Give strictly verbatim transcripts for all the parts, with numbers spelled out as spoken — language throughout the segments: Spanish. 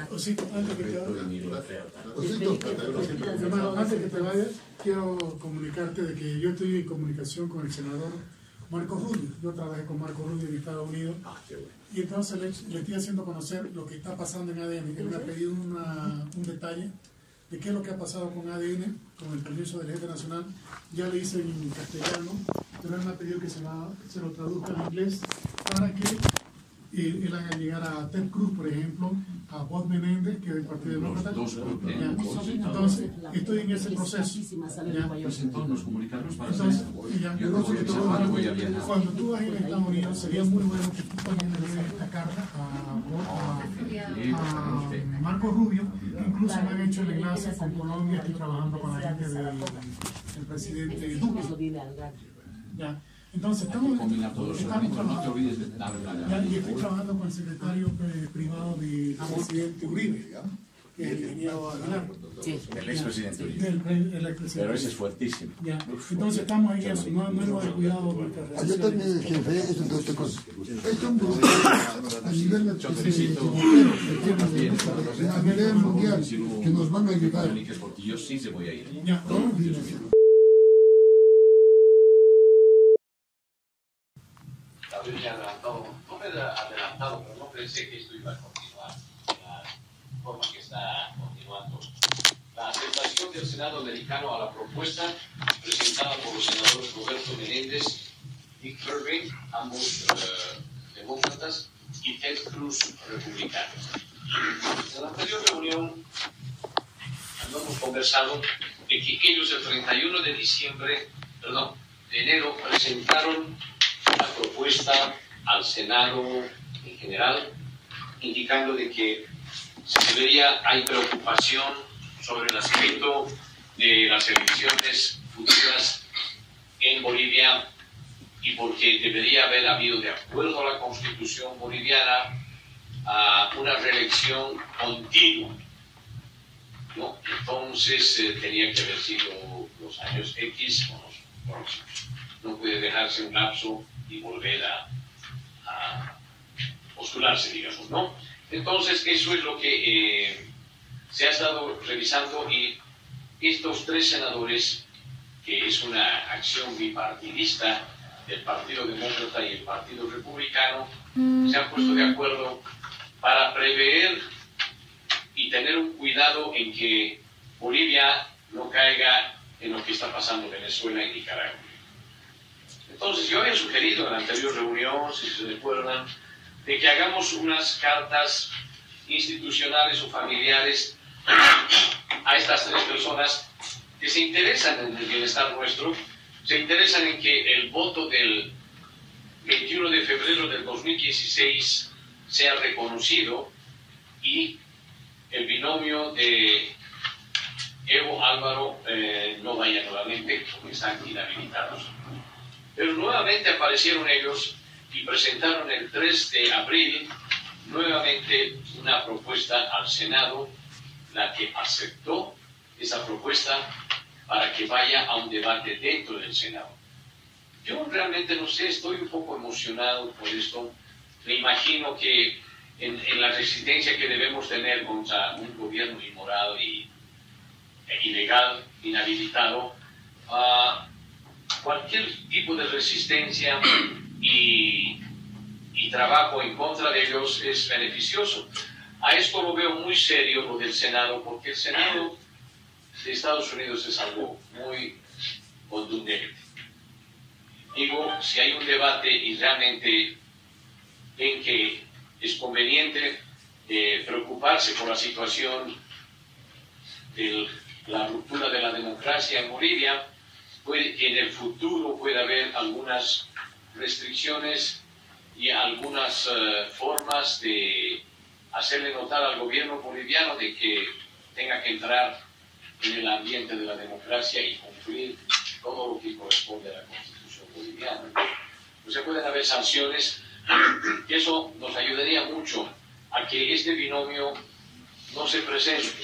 Osito, antes que te vayas, hermano, antes que te vayas, quiero comunicarte de que yo estoy en comunicación con el senador Marco Rubio. Yo trabajé con Marco Rubio en Estados Unidos. Ah, qué bueno. Y entonces le, le estoy haciendo conocer lo que está pasando en A D N. Él me ha pedido una, un detalle de qué es lo que ha pasado con A D N, con el permiso del jefe nacional. Ya lo hice en castellano, pero él me ha pedido que se, la, se lo traduzca en inglés para que y él haga llegar a Ted Cruz, por ejemplo, a Bob Menéndez, que es del Partido Demócrata. Entonces, estoy en ese proceso. Ya. Pues entonces nos comunicamos para entonces, ya, yo creo que todo, cuando, cuando tú vas a ir a Estados Unidos, sería muy bueno que tú también le des esta carta a, a, a Marco Rubio. Incluso me han hecho el enlace con Colombia, estoy trabajando con la gente del, del presidente Duque. Ya. Entonces, estamos, estamos trabajando, ya, y estoy trabajando con el secretario eh, privado del presidente Uribe, que es el ingeniero Aguilar. Sí, el expresidente Uribe. El, el, el expresidente. Pero ese es fuertísimo. Ya. Entonces, estamos en eso, no, no hemos descuidado nuestras relaciones. Yo también, jefe, eso es otra cosa. Es un grupo a nivel a nivel mundial que nos van a ayudar. Porque yo sí se voy a ir. Ya. Había adelantado, no me he adelantado, pero no pensé que esto iba a continuar de la forma que está continuando. La aceptación del Senado americano a la propuesta presentada por los senadores Roberto Menéndez, Dick Kirby, ambos uh, demócratas, y Ted Cruz, republicanos. En la anterior reunión hemos conversado de que ellos el treinta y uno de diciembre, perdón, de enero presentaron la propuesta al Senado en general, indicando de que se debería, hay preocupación sobre el aspecto de las elecciones futuras en Bolivia y porque debería haber habido, de acuerdo a la Constitución boliviana, a una reelección continua, ¿no? Entonces eh, tenía que haber sido los años X o los próximos. No puede dejarse un lapso y volver a, a postularse, digamos, ¿no? Entonces, eso es lo que eh, se ha estado revisando y estos tres senadores, que es una acción bipartidista del Partido Demócrata y el Partido Republicano, se han puesto de acuerdo para prever y tener un cuidado en que Bolivia no caiga en lo que está pasando en Venezuela y Nicaragua. Entonces, yo había sugerido en la anterior reunión, si se recuerdan, de que hagamos unas cartas institucionales o familiares a estas tres personas que se interesan en el bienestar nuestro, se interesan en que el voto del veintiuno de febrero del dos mil dieciséis sea reconocido y el binomio de Evo Álvaro eh, no vaya nuevamente porque están inhabilitados. Pero nuevamente aparecieron ellos y presentaron el tres de abril nuevamente una propuesta al Senado, la que aceptó esa propuesta para que vaya a un debate dentro del Senado. Yo realmente no sé, estoy un poco emocionado por esto. Me imagino que en, en la resistencia que debemos tener contra un gobierno inmoral y e ilegal, inhabilitado, uh, cualquier tipo de resistencia y, y trabajo en contra de ellos es beneficioso. A esto lo veo muy serio, lo del Senado, porque el Senado de Estados Unidos es algo muy contundente. Digo, si hay un debate y realmente ven que es conveniente eh, preocuparse por la situación de la ruptura de la democracia en Bolivia, puede que en el futuro pueda haber algunas restricciones y algunas uh, formas de hacerle notar al gobierno boliviano de que tenga que entrar en el ambiente de la democracia y cumplir todo lo que corresponde a la Constitución boliviana. O sea, pueden haber sanciones, y eso nos ayudaría mucho a que este binomio no se presente.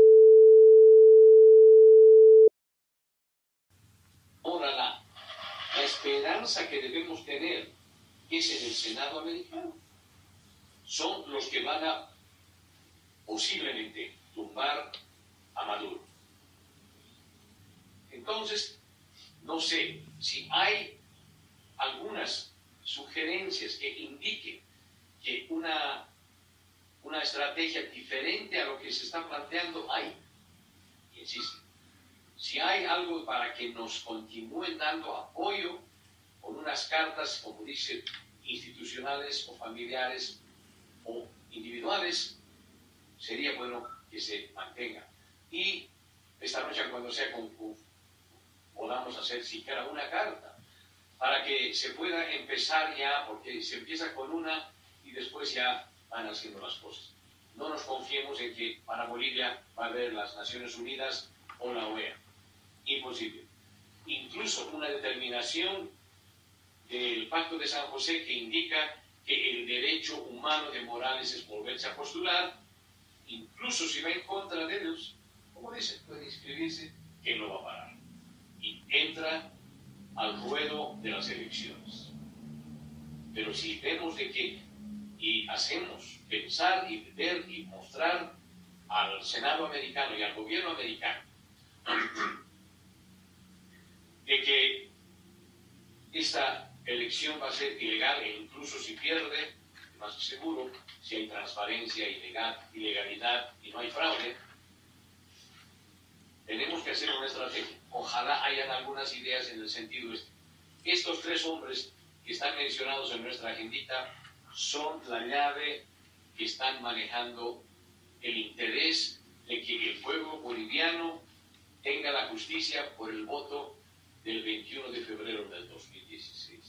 Ahora, la, la esperanza que debemos tener es en el Senado americano. Son los que van a posiblemente tumbar a Maduro. Entonces, no sé si hay algunas sugerencias que indiquen que una, una estrategia diferente a lo que se está planteando hay. Insisto, si hay algo para que nos continúen dando apoyo con unas cartas, como dice, institucionales o familiares o individuales, sería bueno que se mantenga. Y esta noche, cuando sea con, con, podamos hacer siquiera una carta, para que se pueda empezar ya, porque se empieza con una y después ya van haciendo las cosas. No nos confiemos en que para Bolivia va a haber las Naciones Unidas o la O E A. Imposible. Incluso una determinación del Pacto de San José que indica que el derecho humano de Morales es volverse a postular, incluso si va en contra de ellos, como dice, puede inscribirse, que no va a parar. Y entra al ruedo de las elecciones. Pero si vemos de que, y hacemos pensar y ver y mostrar al Senado americano y al gobierno americano de que esta elección va a ser ilegal, e incluso si pierde, más seguro, si hay transparencia, ilegal, ilegalidad y no hay fraude, tenemos que hacer una estrategia. Ojalá hayan algunas ideas en el sentido este. Estos tres hombres que están mencionados en nuestra agendita son la llave que están manejando el interés de que el pueblo boliviano tenga la justicia por el voto del veintiuno de febrero del dos mil dieciséis.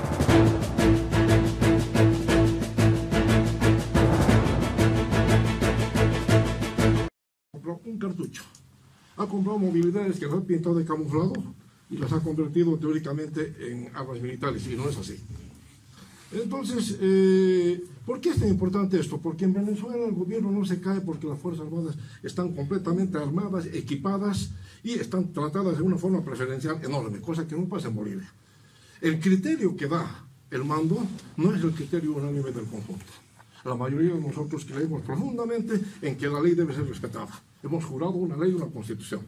Compró un cartucho, ha comprado movilidades que las ha pintado de camuflado y las ha convertido teóricamente en armas militares, y no es así. Entonces, eh, ¿por qué es tan importante esto? Porque en Venezuela el gobierno no se cae porque las Fuerzas Armadas están completamente armadas, equipadas y están tratadas de una forma preferencial enorme, cosa que no pasa en Bolivia. El criterio que da el mando no es el criterio unánime del conjunto. La mayoría de nosotros creemos profundamente en que la ley debe ser respetada. Hemos jurado una ley y una constitución.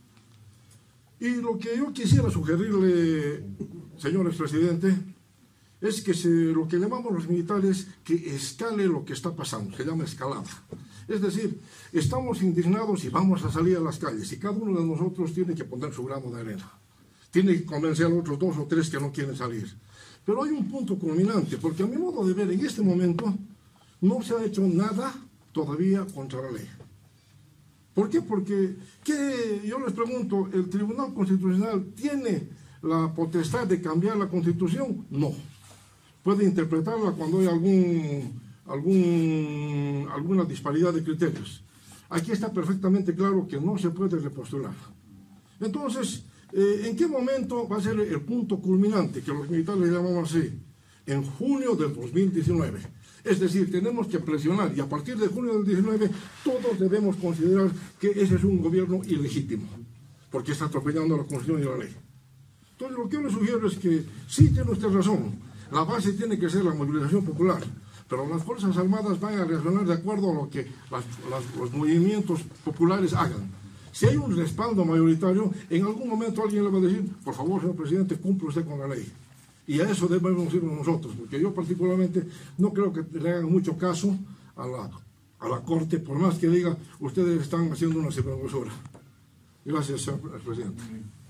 Y lo que yo quisiera sugerirle, señor expresidente, es que se, lo que llamamos los militares, que escale lo que está pasando, se llama escalada. Es decir, estamos indignados y vamos a salir a las calles, y cada uno de nosotros tiene que poner su grano de arena. Tiene que convencer a los otros dos o tres que no quieren salir. Pero hay un punto culminante, porque a mi modo de ver, en este momento, no se ha hecho nada todavía contra la ley. ¿Por qué? Porque, ¿qué? Yo les pregunto, ¿el Tribunal Constitucional tiene la potestad de cambiar la Constitución? No. Puede interpretarla cuando hay algún, algún, alguna disparidad de criterios. Aquí está perfectamente claro que no se puede repostular. Entonces, eh, ¿en qué momento va a ser el punto culminante, que los militares le llamamos así? En junio del dos mil diecinueve. Es decir, tenemos que presionar, y a partir de junio del diecinueve todos debemos considerar que ese es un gobierno ilegítimo, porque está atropellando la Constitución y la ley. Entonces, lo que yo le sugiero es que sí tiene usted razón. La base tiene que ser la movilización popular, pero las Fuerzas Armadas van a reaccionar de acuerdo a lo que las, las, los movimientos populares hagan. Si hay un respaldo mayoritario, en algún momento alguien le va a decir, por favor, señor presidente, cumple usted con la ley. Y a eso debemos ir nosotros, porque yo particularmente no creo que le hagan mucho caso a la, a la Corte, por más que diga, ustedes están haciendo una sinvergüenzura. Gracias, señor presidente.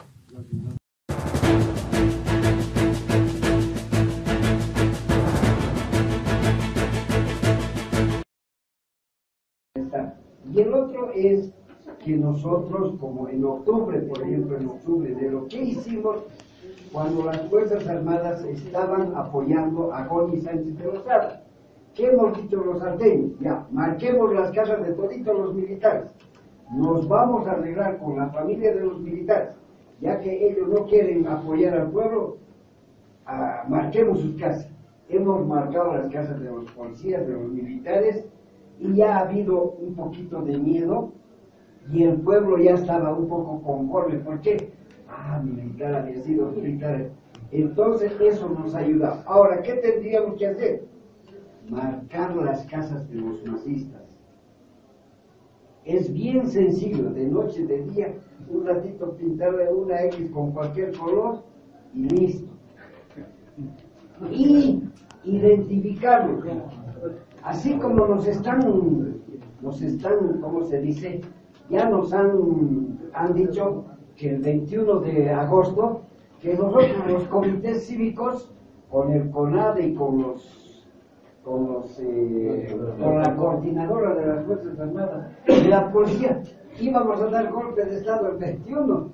Y el otro es que nosotros, como en octubre, por ejemplo, en octubre, de lo que hicimos cuando las Fuerzas Armadas estaban apoyando a Johnny Sánchez de Lozada. ¿Qué hemos dicho los salteños? Ya, marquemos las casas de toditos los militares. Nos vamos a arreglar con la familia de los militares, ya que ellos no quieren apoyar al pueblo, a, marquemos sus casas. Hemos marcado las casas de los policías, de los militares, y ya ha habido un poquito de miedo, y el pueblo ya estaba un poco conforme. ¿Por qué? Ah, militar había sido militar. Entonces eso nos ayuda. Ahora, ¿qué tendríamos que hacer? Marcar las casas de los masistas. Es bien sencillo, de noche, de día, un ratito pintarle una X con cualquier color y listo. Y identificarlo. Así como nos están, nos están, ¿cómo se dice? Ya nos han, han dicho que el veintiuno de agosto, que nosotros los comités cívicos, con el CONADE y con los, con los, eh, con la coordinadora de las Fuerzas Armadas y la policía, íbamos a dar golpe de Estado el veintiuno.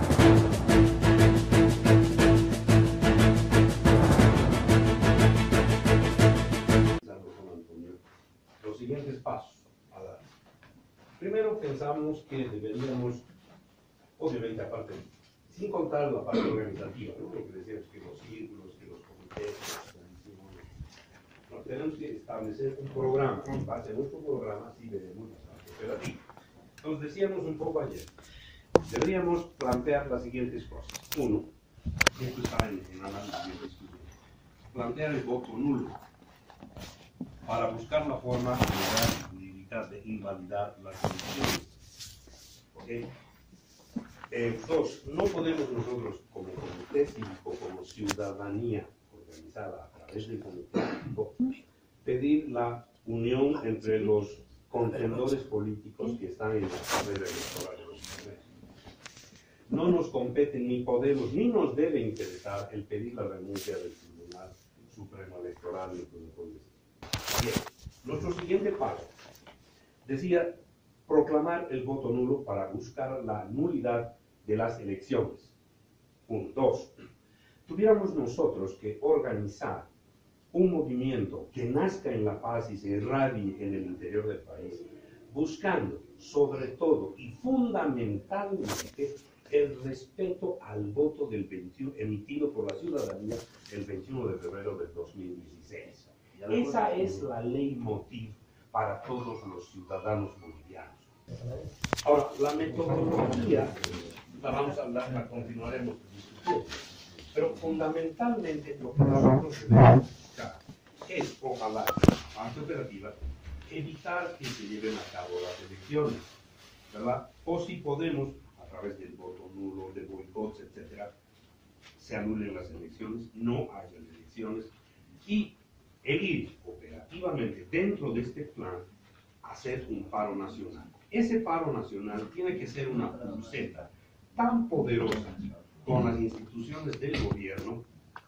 Los siguientes pasos a dar. Primero pensamos que deberíamos, obviamente aparte, sin contar la parte organizativa, ¿no? Lo que decíamos que los círculos, que los comités, no, tenemos que establecer un programa. En base a nuestro programa sí veremos la parte operativa. Entonces decíamos un poco ayer, deberíamos plantear las siguientes cosas. Uno, esto está en, en análisis de estudio, plantear el voto nulo para buscar la forma de evitar, de invalidar las elecciones. ¿Okay? Eh, dos, no podemos nosotros como comité cívico, como ciudadanía organizada a través del comité cívico, pedir la unión entre los contendores políticos que están en la carrera electoral de los ciudadanos. No nos compete ni podemos, ni nos debe interesar el pedir la renuncia del Tribunal Supremo Electoral. Bien, nuestro siguiente paso decía proclamar el voto nulo para buscar la nulidad de las elecciones. Uno, dos, tuviéramos nosotros que organizar un movimiento que nazca en la paz y se irradie en el interior del país, buscando sobre todo y fundamentalmente el respeto al voto del veintiuno, emitido por la ciudadanía el veintiuno de febrero del dos mil dieciséis. Esa es la ley motiv para todos los ciudadanos bolivianos. Ahora, la metodología, la vamos a hablar, la continuaremos discutiendo, pero fundamentalmente lo que nosotros debemos buscar es, ojalá, parte operativa, evitar que se lleven a cabo las elecciones, ¿verdad? O si podemos, a través del voto nulo, de boicots, etcétera, se anulen las elecciones, no haya elecciones, y el ir operativamente dentro de este plan a hacer un paro nacional. Ese paro nacional tiene que ser una pulseta tan poderosa con las instituciones del gobierno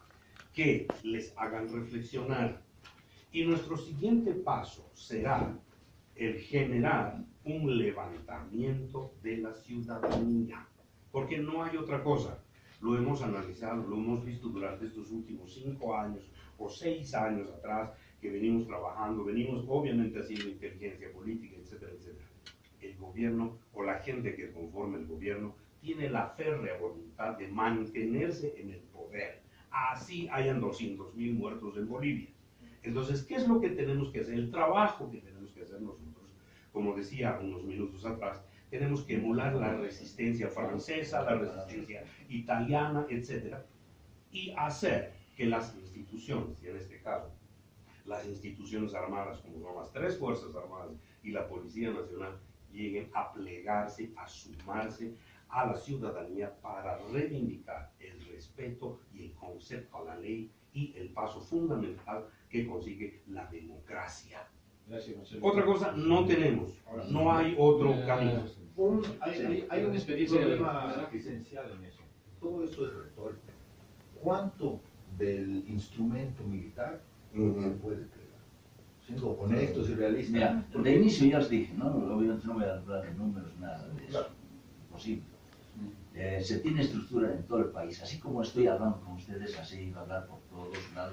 que les hagan reflexionar. Y nuestro siguiente paso será el generar un levantamiento de la ciudadanía, porque no hay otra cosa. Lo hemos analizado, lo hemos visto durante estos últimos cinco años o seis años atrás que venimos trabajando, venimos obviamente haciendo inteligencia política, etcétera, etcétera. El gobierno o la gente que conforma el gobierno tiene la férrea voluntad de mantenerse en el poder. Así hayan doscientos mil muertos en Bolivia. Entonces, ¿qué es lo que tenemos que hacer? El trabajo que tenemos que hacer nosotros, como decía unos minutos atrás, tenemos que emular la resistencia francesa, la resistencia italiana, etcétera, y hacer que las instituciones, y en este caso, las instituciones armadas, como son las tres Fuerzas Armadas y la Policía Nacional, lleguen a plegarse, a sumarse a la ciudadanía para reivindicar el respeto y el concepto a la ley y el paso fundamental que consigue la democracia. Gracias, Otra cosa no tenemos, no hay otro camino. Un, hay, hay, hay una experiencia esencial en eso. Todo eso es retórica. ¿Cuánto del instrumento militar uh-huh. se puede crear? Siendo honestos y realistas. Mira, de inicio ya os dije, ¿no? Obviamente no voy a hablar de números, nada de eso. Posible. Eh, se tiene estructura en todo el país, así como estoy hablando con ustedes, así va a hablar por todos lados,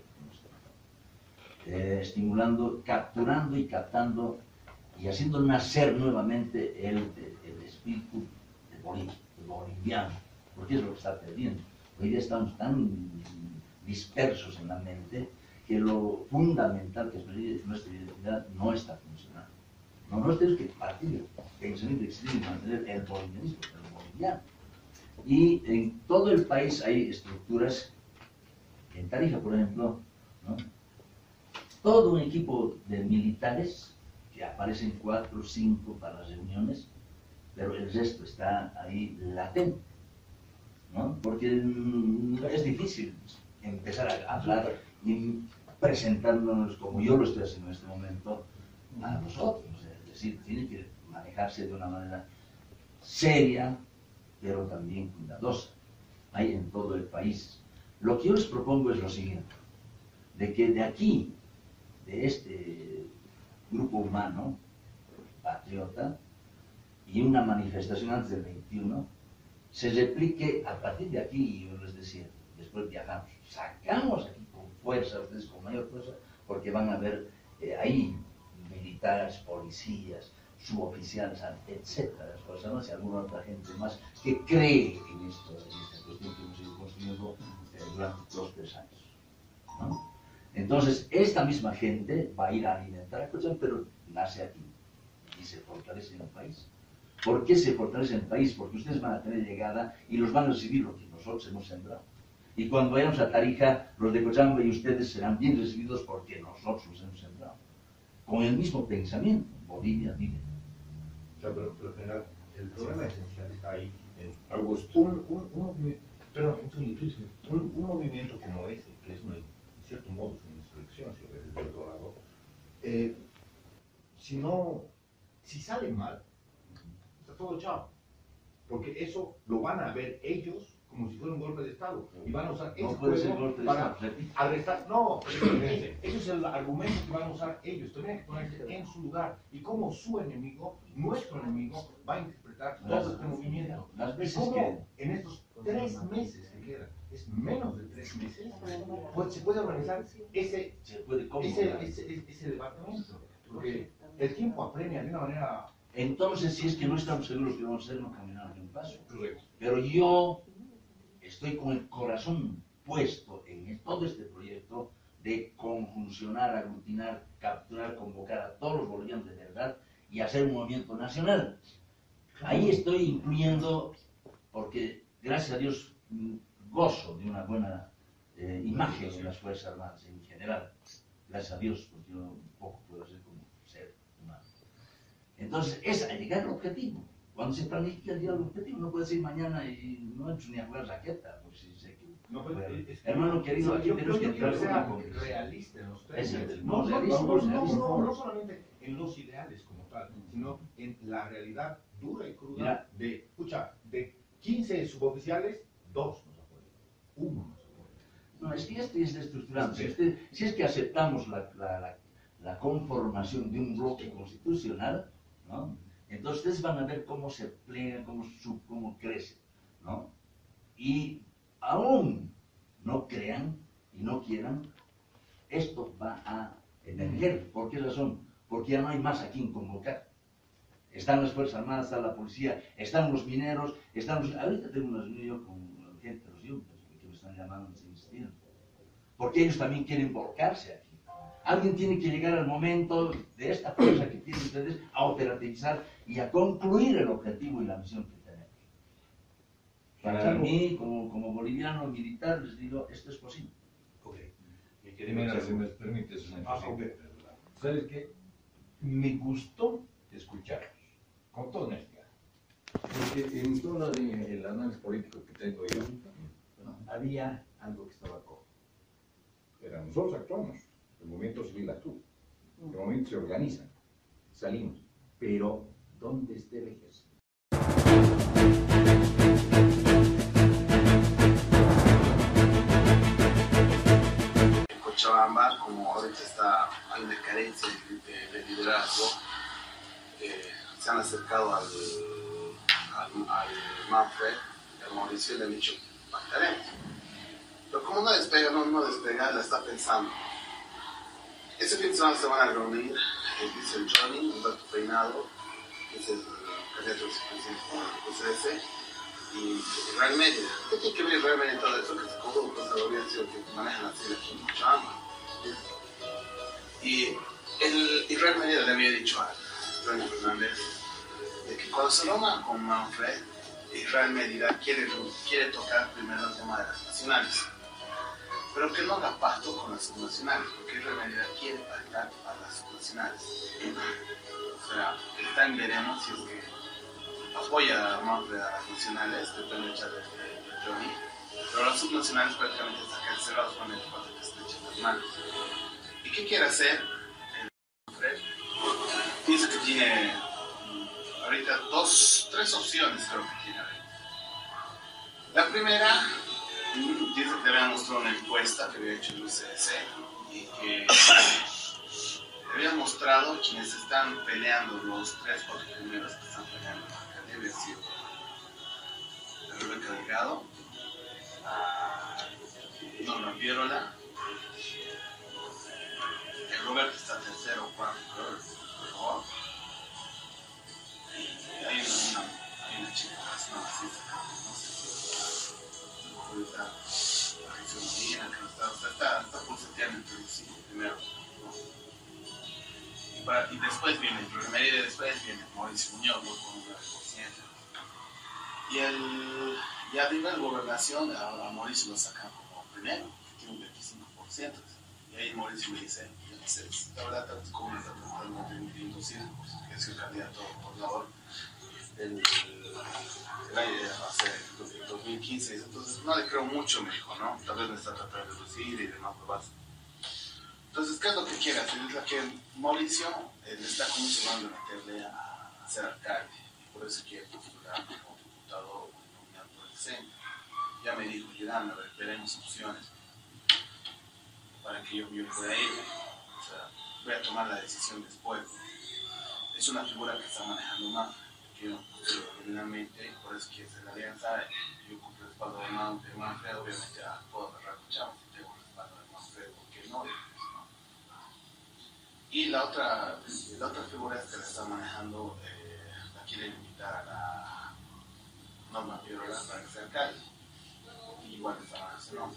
eh, estimulando, capturando y captando y haciendo nacer nuevamente el, el, el espíritu de Bolivia, el boliviano, porque es lo que está perdiendo. Hoy día estamos tan dispersos en la mente que lo fundamental que es nuestra identidad no está funcionando. No, no tenemos que partir, pensar que existe y mantener el bolivianismo, el boliviano. Y en todo el país hay estructuras, en Tarija, por ejemplo, ¿no? Todo un equipo de militares que que aparecen cuatro o cinco para las reuniones, pero el resto está ahí latente, ¿no? Porque mm, es difícil empezar a hablar y presentarnos como yo lo estoy haciendo en este momento a nosotros. Es decir, tiene que manejarse de una manera seria, pero también cuidadosa. Hay en todo el país. Lo que yo les propongo es lo siguiente, de que de aquí, de este grupo humano, patriota, y una manifestación antes del veintiuno, se replique a partir de aquí, yo les decía, después viajamos, sacamos aquí con fuerza, ustedes con mayor fuerza, porque van a ver eh, ahí militares, policías, suboficiales, etcétera, cosas, y alguna otra gente más que cree en esto, en esta cuestión que hemos ido construyendo eh, durante dos tres años, ¿no? Entonces, esta misma gente va a ir a alimentar a Cochabamba, pero nace aquí y se fortalece en el país. ¿Por qué se fortalece en el país? Porque ustedes van a tener llegada y los van a recibir lo que nosotros hemos sembrado. Y cuando vayamos a Tarija, los de Cochabamba y ustedes serán bien recibidos porque nosotros los hemos sembrado. Con el mismo pensamiento, Bolivia vive. Pero, pero general, el problema esencial está ahí. En Augusto. Un, un, un, movimiento, perdón, un, un movimiento como ese, que es una, en cierto modo es una insurrección, si lo ves desde el otro lado, eh, si no, si sale mal, está todo chao. Porque eso lo van a ver ellos como si fuera un golpe de Estado. Y van a usar No ese puede ser juego golpe de para Estado. arrestar. No, ese, ese es el argumento que van a usar ellos. Tendrían que ponerse en su lugar. Y cómo su enemigo, nuestro enemigo, va a interpretar todo este movimiento. Las Y veces cómo que... en estos tres meses que quedan, es menos de tres meses, pues se puede organizar ese, Se puede ese, ese, ese departamento. Porque el tiempo apremia de una manera... Entonces, si es que no estamos seguros que vamos a hacer, no caminamos ni un paso. Correcto. Pero yo estoy con el corazón puesto en todo este proyecto de conjuncionar, aglutinar, capturar, convocar a todos los bolivianos de verdad y hacer un movimiento nacional. Ahí estoy incluyendo, porque gracias a Dios gozo de una buena eh, imagen en las Fuerzas Armadas en general. Gracias a Dios, porque yo un poco puedo hacer como ser humano. Entonces, es llegar al objetivo. Cuando se planifica el día del objetivo, no puede ser mañana y no entro ni a jugar raqueta, pues si sé que... No, pero bueno, es que, hermano querido, no, aquí yo, tenemos yo, que yo entrar sea con una realista en los tres Es el meses. no No, no, realismo, no, no, realismo. no, no solamente en los ideales como tal, sino en la realidad dura y cruda. Mira. De, escucha, de quince suboficiales, dos nos apoyan, uno nos apoya. No, es que esto es estructurante. Si, usted- si es que aceptamos la, la, la, la conformación de un bloque constitucional, ¿no? Entonces ustedes van a ver cómo se pliega, cómo, sub, cómo crece, ¿no? Y aún no crean y no quieran, esto va a emerger. ¿Por qué razón? Porque ya no hay más a quien convocar. Están las Fuerzas Armadas, está la policía, están los mineros, están los... Ahorita tengo una reunión yo con gente de los yuntas que me están llamando, me están insistiendo. Porque ellos también quieren volcarse aquí. Alguien tiene que llegar al momento de esta fuerza que tienen ustedes a operativizar y a concluir el objetivo y la misión que tenemos. Para mí, como, como boliviano militar, les digo, esto es posible. Ok. Mi Y querido mira, Chavo. si me permites una Ah, cosita, ok. ¿sabes qué? Me gustó escucharlos, con toda honestidad. Porque en todo el, el análisis político que tengo yo, ¿no? Había algo que estaba cojo. Era nosotros actuamos, el movimiento civil actúa, el movimiento se organiza, salimos, pero ¿dónde está el ejército? En Cochabamba, como ahorita está, hay una carencia de, de liderazgo, eh, se han acercado al, al, al Manfred, al Mauricio, y le han dicho, pactaremos. Pero como no despega, no, no despega, la está pensando. Ese fin de semana se van a reunir, eh, dice el Johnny, Humberto Peinado, que es el candidato vicepresidente del P C S, y Israel Media. ¿Qué tiene que ver Israel Media en todo eso? Que se cobró, pues lo había sido que manejan así la aquí en Cochabamba. Y el Israel Media le había dicho a Antonio Fernández de que cuando se reúna con Manfred, Israel Media quiere, quiere tocar primero el tema de las nacionales. pero que no haga pacto con las subnacionales, porque en realidad quiere pactar a las subnacionales. O sea, está en veremos si es que apoya a Manfred a las nacionales, que pueden echar de, de, de Johnny, pero las subnacionales prácticamente están cerrados con el cuatro que estrechan las manos. ¿Y qué quiere hacer el Manfred? Dice que tiene ahorita dos, tres opciones, creo que tiene ahorita. La primera, dice que le había mostrado una encuesta que había hecho el U C S y que le había mostrado quienes están peleando, los tres, cuatro primeros que están peleando. Había sido el Rebeca Delgado, Norma Pierola, el Roberto está tercero o cuarto, por favor. Y hay una, una, hay una chica más, no, así no sé si ahorita la Jesús Medina, que está, o sea, está, está pulseteando entre los cinco primero. Y, para, y después viene el primer y después viene Mauricio Muñoz, con un nueve por ciento. Y el, y arriba en gobernación a, a Mauricio lo sacan como primero, que tiene un veinticinco por ciento. Y ahí Mauricio me dice, yo no sé, la verdad, tanto como una totalmente inducida, que es el candidato gobernador el, el año hace el dos mil quince, entonces no le creo mucho, me dijo, ¿no? Tal vez me está tratando de reducir y de no aprobar. Entonces, ¿qué es lo que quiere hacer? Es la que Mauricio eh, le está comenzando a meterle a, a ser alcalde, y por eso quiere postular como diputado nominado por el C E N. Ya me dijo, Gerán, a ver, veremos opciones para que yo, yo pueda ir. O sea, voy a tomar la decisión después. Es una figura que está manejando más, que yo nominalmente, y por eso quiere hacer la alianza. Yo con el respaldo de Manfred, obviamente, a puedo agarrar con Chávez, y tengo el respaldo de Manfred, porque no. Y la otra, la otra figura es que la está manejando, eh, la quieren invitar a la Norma Pierola para que sea alcalde. Y igual está manejando ese nombre.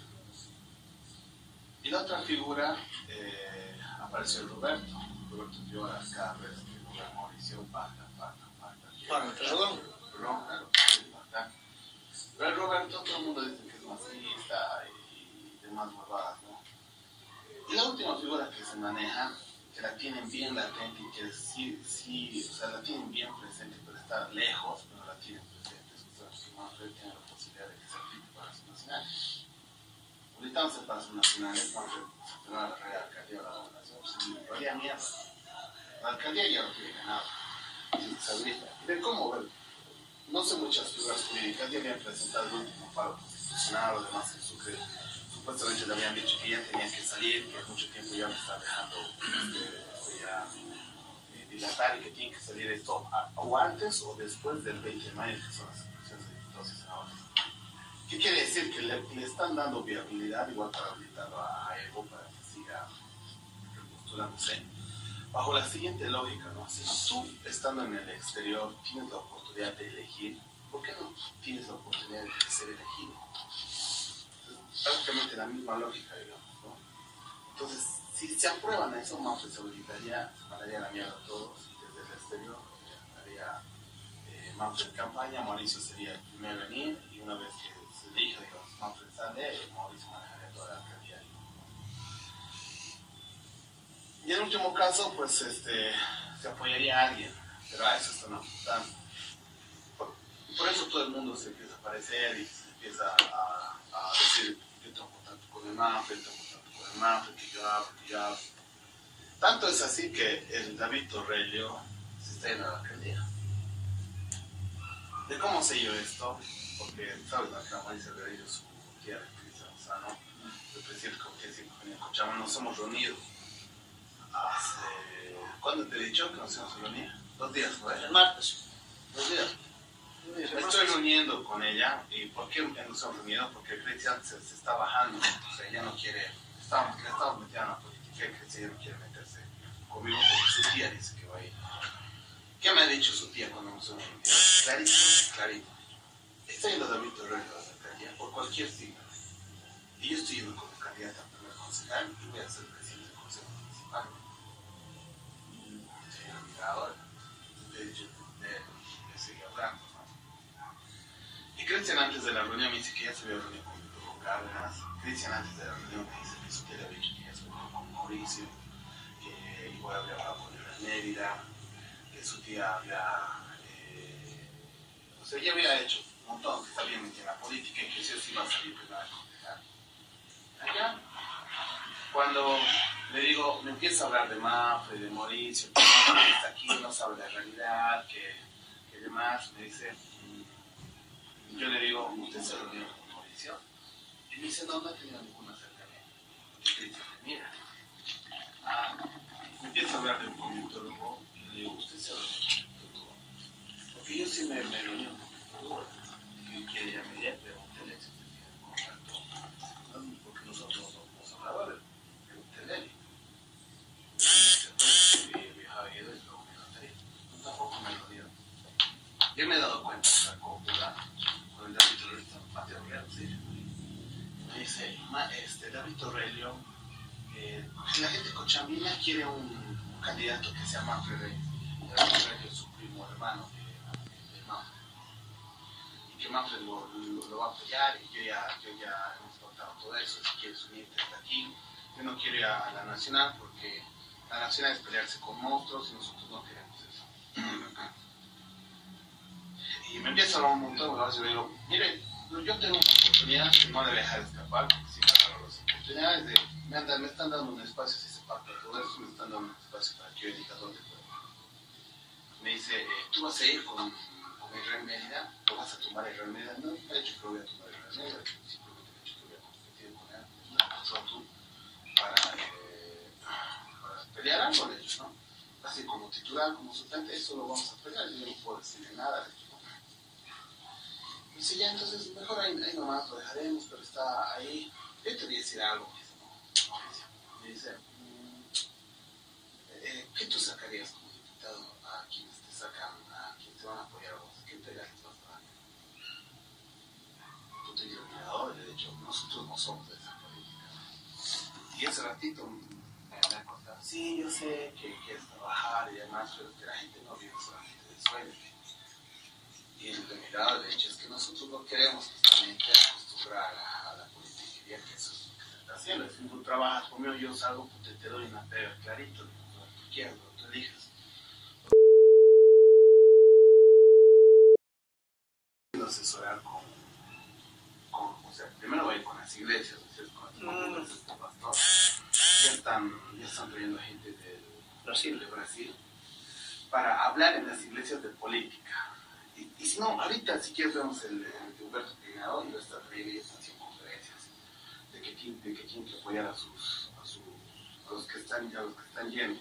Y la otra figura, eh, apareció el Roberto. Roberto dio a cada vez que lo ve Mauricio, pacta, pacta, pacta. Perdón, perdón, claro, pacta. Pero el Roberto, todo el mundo dice que es masista y demás huevadas, ¿no? Y la última figura que se maneja, que la tienen bien latente y que sí, sí, o sea, la tienen bien presente, pero está lejos, pero la tienen presente. O sea, que Manfred tiene la posibilidad de que se aplique para las nacionales. Ahorita vamos a hacer para las nacionales, Manfred se tenga la real alcaldía o la gobernación, pues valía mierda. La alcaldía ya lo tiene ganado. Y de cómo ver, no sé muchas figuras jurídicas, ya habían presentado el último paro constitucional o demás en Sucre. Supuestamente le habían dicho que ya tenía que salir, que mucho tiempo ya me está dejando este, ya, eh, dilatar y que tiene que salir esto a, o antes o después del veinte de mayo, que son las elecciones de diputados y senadores. ¿Qué quiere decir? Que le, le están dando viabilidad igual para habilitarlo a, a Evo para que siga postulándose. Bajo la siguiente lógica, ¿no? Si tú, estando en el exterior, tienes la oportunidad de elegir, ¿por qué no tienes la oportunidad de ser elegido? Prácticamente la misma lógica, digamos, ¿no? Entonces, si se aprueban eso, Manfred se habilitaría, se mandaría la mierda a todos, y desde el exterior haría eh, Manfred campaña, Mauricio sería el primero en venir, y una vez que se elija, digamos, Manfred sale, Mauricio manejaría toda la alcaldía. Y en último caso, pues, este, se apoyaría a alguien, pero a eso están apuntando. Por, por eso todo el mundo se empieza a aparecer y se empieza a, a decir, yo tengo contacto con el Manfred, tengo contacto con el Manfred, que yo hablo, que yo hablo. Tanto es así que el David Torrelio se está yendo a la alcaldía. ¿De cómo sé yo esto? Porque, ¿sabes? La Cámara se había ido su tía de Cristian Lozano, el presidente del Comité Científico de Cochabamba, nos hemos reunido. Hace... ¿Cuándo te he dicho que nos hemos reunido? Dos días, ¿no? El martes. Dos días. Me estoy reuniendo con ella. ¿Y por qué nos hemos reunido? Porque Cristian se, se está bajando. O sea, ella no quiere... Estamos, le estamos metiendo en la política y Cristian no quiere meterse conmigo porque su tía dice que va a ir. ¿Qué me ha dicho su tía cuando nos hemos reunido? Clarito, clarito. Está yendo David Torrelio a la alcaldía por cualquier signo. Y yo estoy yendo como candidata a primer concejal y voy a ser presidente del consejo municipal. Estoy en el mirador. De hecho, de, de seguir hablando, ¿no? Y Cristian antes de la reunión me dice que ya se había reunido con Víctor Cárdenas. Cristian antes de la reunión me dice que su tía le había dicho que ya se reunió con Mauricio, que igual había hablado con el Mérida, que su tía había, eh, o sea, ya había hecho un montón, que está bien metida en la política y que sí o sí va a salir primero a contestar. Allá, cuando le digo, me empieza a hablar de Mafre, de Mauricio, que está aquí, no sabe la realidad, que, que demás, me dice, mm, yo le digo, ¿usted se reunió con Mauricio? Y me dice, no, no he tenido ningún acercamiento. Y Cristian me mira. Ah, me empieza a hablar de un comunicólogo y le digo, ¿usted se reunió con un comunicólogo? Porque yo sí me, me reuní con un comunicólogo, que, que ella me dio, pregunté el hecho de que contacto, ¿no? Porque nosotros no somos habladores, pregunté el él. Yo me he dado cuenta de la cópula con el David Torrelio, Mateo Real, sí. Me dice, este, David Torrelio, eh, la gente cochambina quiere un, un candidato que sea Manfred Reyes. David Torrelio es su primo hermano de, de Manfred. Y que Manfred lo, lo, lo va a apoyar y yo ya, yo ya hemos contado todo eso. Si quieres unirte hasta aquí, yo no quiero ir a, a la Nacional porque la Nacional es pelearse con monstruos y nosotros no queremos eso. Y me empieza a hablar un montón, ¿verdad? Yo le digo, mire, yo tengo una oportunidad que no le voy a dejar escapar, porque si me agarro las oportunidades de, me, andan, me están dando un espacio, si se parte de todo eso, me están dando un espacio para que yo elija dónde puedo. Me dice, eh, tú vas a ir con, con Israel Mérida, lo vas a tomar a Israel Mérida. No, de hecho que lo voy a tomar a Israel Mérida, simplemente de hecho que voy a competir con él, nosotros, para, eh, para pelear algo de hecho, ¿no? Así como titular, como suplente, eso lo vamos a pelear, yo no puedo decirle nada de hecho. Y dice, ya, entonces mejor ahí, ahí nomás lo dejaremos, pero está ahí. Yo te voy a decir algo, me dice, eh, ¿qué tú sacarías como diputado a quienes te sacan, a quienes te van a apoyar a vos? ¿Qué te les vas a dar? Tú te dices, mirador, de hecho, nosotros no somos de esa política. Y ese ratito me ha contado, sí, yo sé que quieres trabajar y demás, pero que la gente no vive solamente de sueños. Y el de mi lado, de hecho, es que nosotros no queremos justamente acostumbrar a la, a la politiquería, que eso es lo que se está haciendo. Si tú trabajas conmigo, yo salgo, pues te, te doy una pega clarito, lo que tú quieras, lo que tú elijas. Asesorar con, con, o sea, primero voy a ir con las iglesias, con los mm. pastor. Ya están, ya están trayendo gente de Brasil, de Brasil, para hablar en las iglesias de política. Y, y si no, ahorita si quieres vemos el, el de Humberto Peinado y lo está trayendo y están haciendo conferencias de que tienen que, que, que apoyar a sus, a sus, a los que están, a los que están llenos,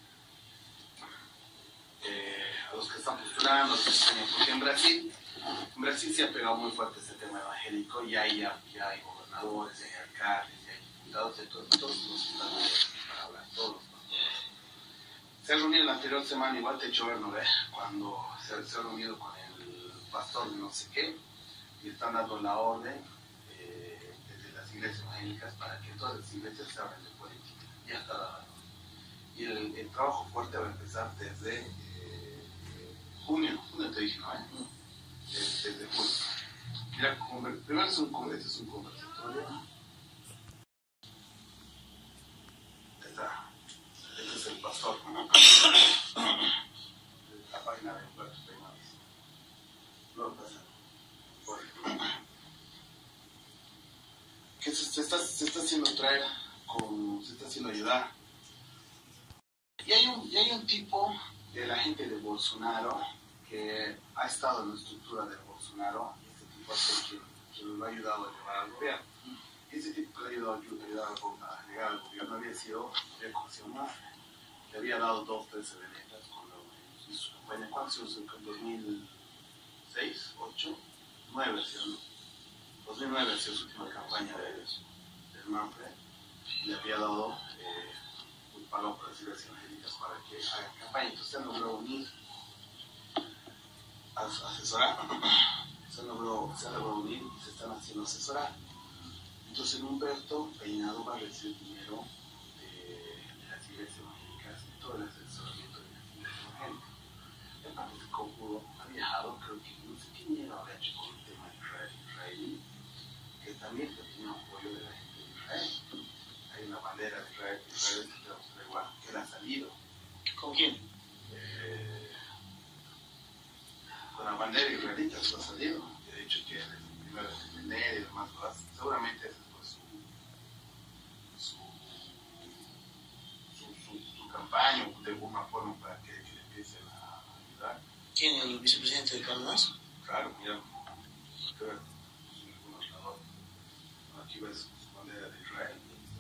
eh, a los que están postulando, a los que están, porque en Brasil, en Brasil se ha pegado muy fuerte este tema evangélico y ahí ya, ya hay gobernadores, ya hay alcaldes, ya hay diputados, de todos, todos los están para hablar, todos los pastores. Se ha reunido la anterior semana, igual te he hecho ver, ¿no ves? Cuando se, se ha reunido con el pastor de no sé qué, y están dando la orden eh, desde las iglesias evangélicas para que todas las iglesias se hablen de política. Ya está dado. Y el, el trabajo fuerte va a empezar desde eh, junio, junio te dije, ¿no? ¿Eh? Desde, desde junio. Mira, primero es un, este es un conversatorio. Está. Este es el pastor. La página de Humberto Peinado. No pasa. Que se, se, está, se está haciendo traer, con, se está haciendo ayudar. Y hay, un, y hay un tipo de la gente de Bolsonaro que ha estado en la estructura de Bolsonaro. Este tipo es el que, que lo ha ayudado a llevar al gobierno. Y ese tipo que le ha ayudado a ayudar a llegar al gobierno había sido, había conocido más. Le había dado dos, tres eventos cuando hizo su campaña. ¿Cuándo se hizo? ¿En dos mil seis? ¿ocho? nueve, ¿no? dos mil nueve ha sido su última campaña de, del Manfred. Le había dado eh, un palo para decir las evangélicas para que hagan campaña. Entonces se han logrado unir, asesorar, se han logrado, se han logrado unir y se están haciendo asesorar. Entonces Humberto Peinado va a recibir dinero de, de las iglesias evangélicas, de todo el asesoramiento de las iglesias evangélicas. El parte de Cómpudo ha viajado, creo que no sé qué dinero habrá hecho con el tema de Israel, israelí, que también tenía Carlitos lo ha salido, y ha dicho que primero es defender y demás cosas. Seguramente esa fue su, su, su, su, su campaña, de alguna forma para que, que le empiecen a ayudar. ¿Quién? ¿El vicepresidente de Palmas? Claro, mira, creo que es un gobernador. Aquí ves su bandera de Israel.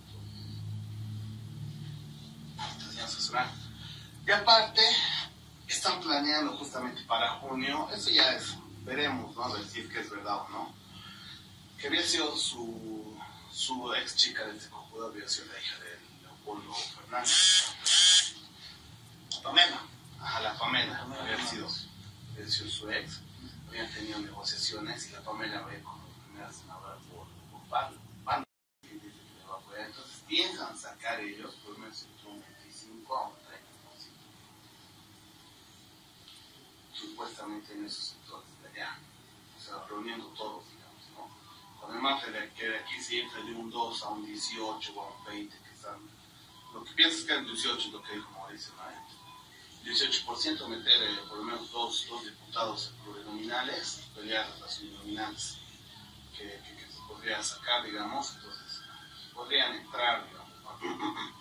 Entonces ya se suena. Y aparte, están planeando justamente para junio, eso ya es, veremos, ¿no? Decir que es verdad o no. Que había sido su, su ex chica del Secojudo, había sido la hija de Leopoldo Fernández. Pamela, ajá, la Pamela, había sido, había sido su ex. Habían tenido negociaciones y la Pamela había como primera senadora por, por Pablo. Pablo, que dice que le va a apoyar. Entonces piensan sacar ellos por un veinticinco a un treinta por ciento. Supuestamente en esos sectores de allá, o sea, reuniendo todos, digamos, ¿no? Además de que de aquí se entra de un dos a un dieciocho o a un veinte, que están, lo que piensas que es el dieciocho es lo que dijo Mauricio, ¿no? dieciocho por ciento meter eh, por lo menos dos, dos diputados plurinominales, pelear las uninominales que, que, que se podría sacar, digamos, entonces podrían entrar, digamos, ¿no?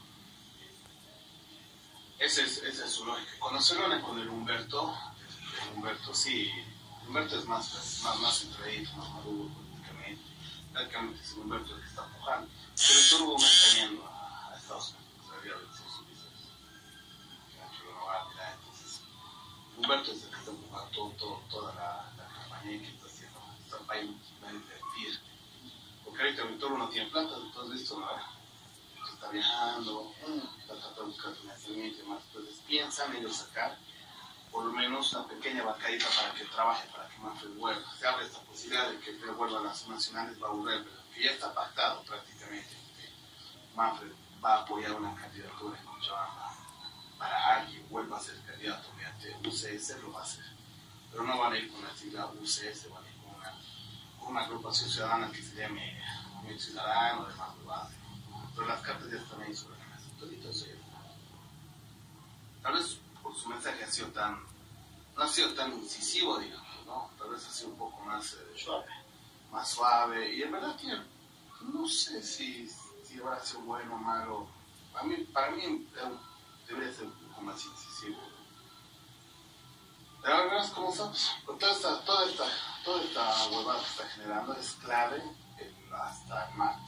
Esa es, esa es su lógica. Cuando se reúne con el Humberto, el Humberto sí, Humberto es más, más, más centradito, más maduro políticamente, prácticamente es el Humberto el que está empujando, pero el Turbo me está yendo a, a Estados Unidos, había vencido su visa, que no va a mirar, entonces Humberto es el que está empujando todo, todo, toda la, la campaña y que está haciendo, está para invertir, porque ahorita el Turbo no tiene plata, entonces esto no va. Está viajando, está tratando de buscar financiamiento y demás, entonces piensan ellos sacar por lo menos una pequeña bancadita para que trabaje, para que Manfred vuelva. Se abre esta posibilidad de que él vuelva a las nacionales, va a volver, pero que ya está pactado prácticamente. Manfred va a apoyar una candidatura en Cochabamba para alguien, vuelva a ser candidato mediante U C S, lo va a hacer. Pero no van a ir con la sigla U C S, van a ir con una, con una agrupación ciudadana que se llame Movimiento Ciudadano, demás lo va a hacer. Pero las cartas ya están ahí sobre la mesa. Todito se... Tal vez por su mensaje ha sido tan, no ha sido tan incisivo, digamos, ¿no? Tal vez ha sido un poco más eh, suave, más suave, y en verdad tiene, no sé si, si habrá sido bueno o malo. A mí, para mí eh, debería ser un poco más incisivo. Pero al menos como sabes, con toda esta, toda esta, toda esta huevada que está generando es clave el, hasta el martes.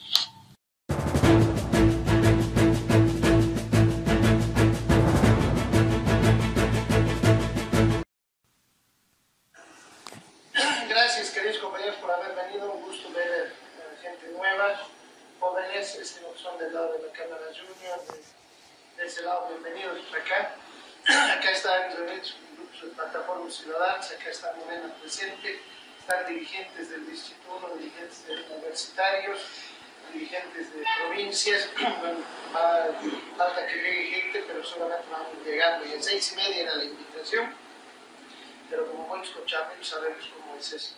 Gracias, queridos compañeros, por haber venido. Un gusto ver eh, gente nueva, jóvenes, este, que son del lado de la Cámara Junior, de, de ese lado, bienvenidos por acá. Acá están reunidos grupos de plataformas ciudadanas, acá está Morena presente, están dirigentes del Distrito uno, dirigentes de universitarios, dirigentes de provincias. Bueno, va, falta que llegue gente, pero solamente vamos llegando, y a seis y media era la invitación. Pero como buenos cochabambinos sabemos cómo es eso.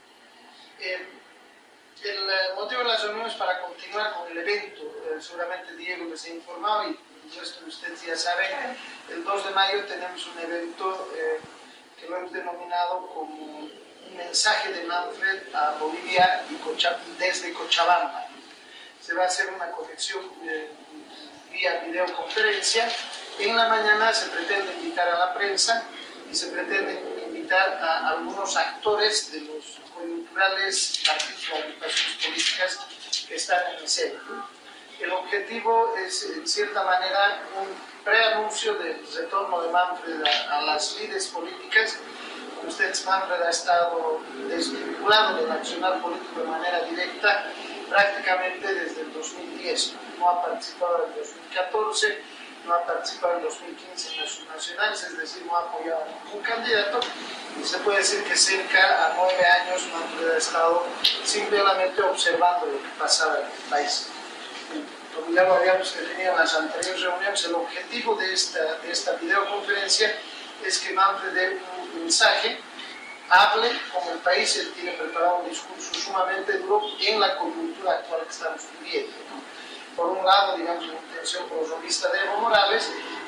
Eh, el eh, motivo de las reuniones es para continuar con el evento. Eh, seguramente Diego les ha informado y el resto de ustedes ya saben. El dos de mayo tenemos un evento eh, que lo hemos denominado como un mensaje de Manfred a Bolivia y Cocha, desde Cochabamba. Se va a hacer una conexión eh, vía videoconferencia. En la mañana se pretende invitar a la prensa y se pretende invitar a algunos actores de los coyunturales partidos o agrupaciones políticas que están en escena. El objetivo es, en cierta manera, un preanuncio del retorno de Manfred a, a las lides políticas. Como ustedes, Manfred ha estado desvinculado del accionar político de manera directa prácticamente desde el dos mil diez. No ha participado en el dos mil catorce, no ha participado en dos mil quince en los nacionales, es decir, no ha apoyado a ningún candidato, y se puede decir que cerca a nueve años Manfred ha estado simplemente observando lo que pasaba en el país. Como ya lo habíamos definido en las anteriores reuniones, el objetivo de esta, de esta videoconferencia es que Manfred dé un mensaje, hable como el país. Él tiene preparado un discurso sumamente duro en la coyuntura actual que estamos viviendo, ¿no? Por un lado, digamos, la intención prorroguista de Evo Morales,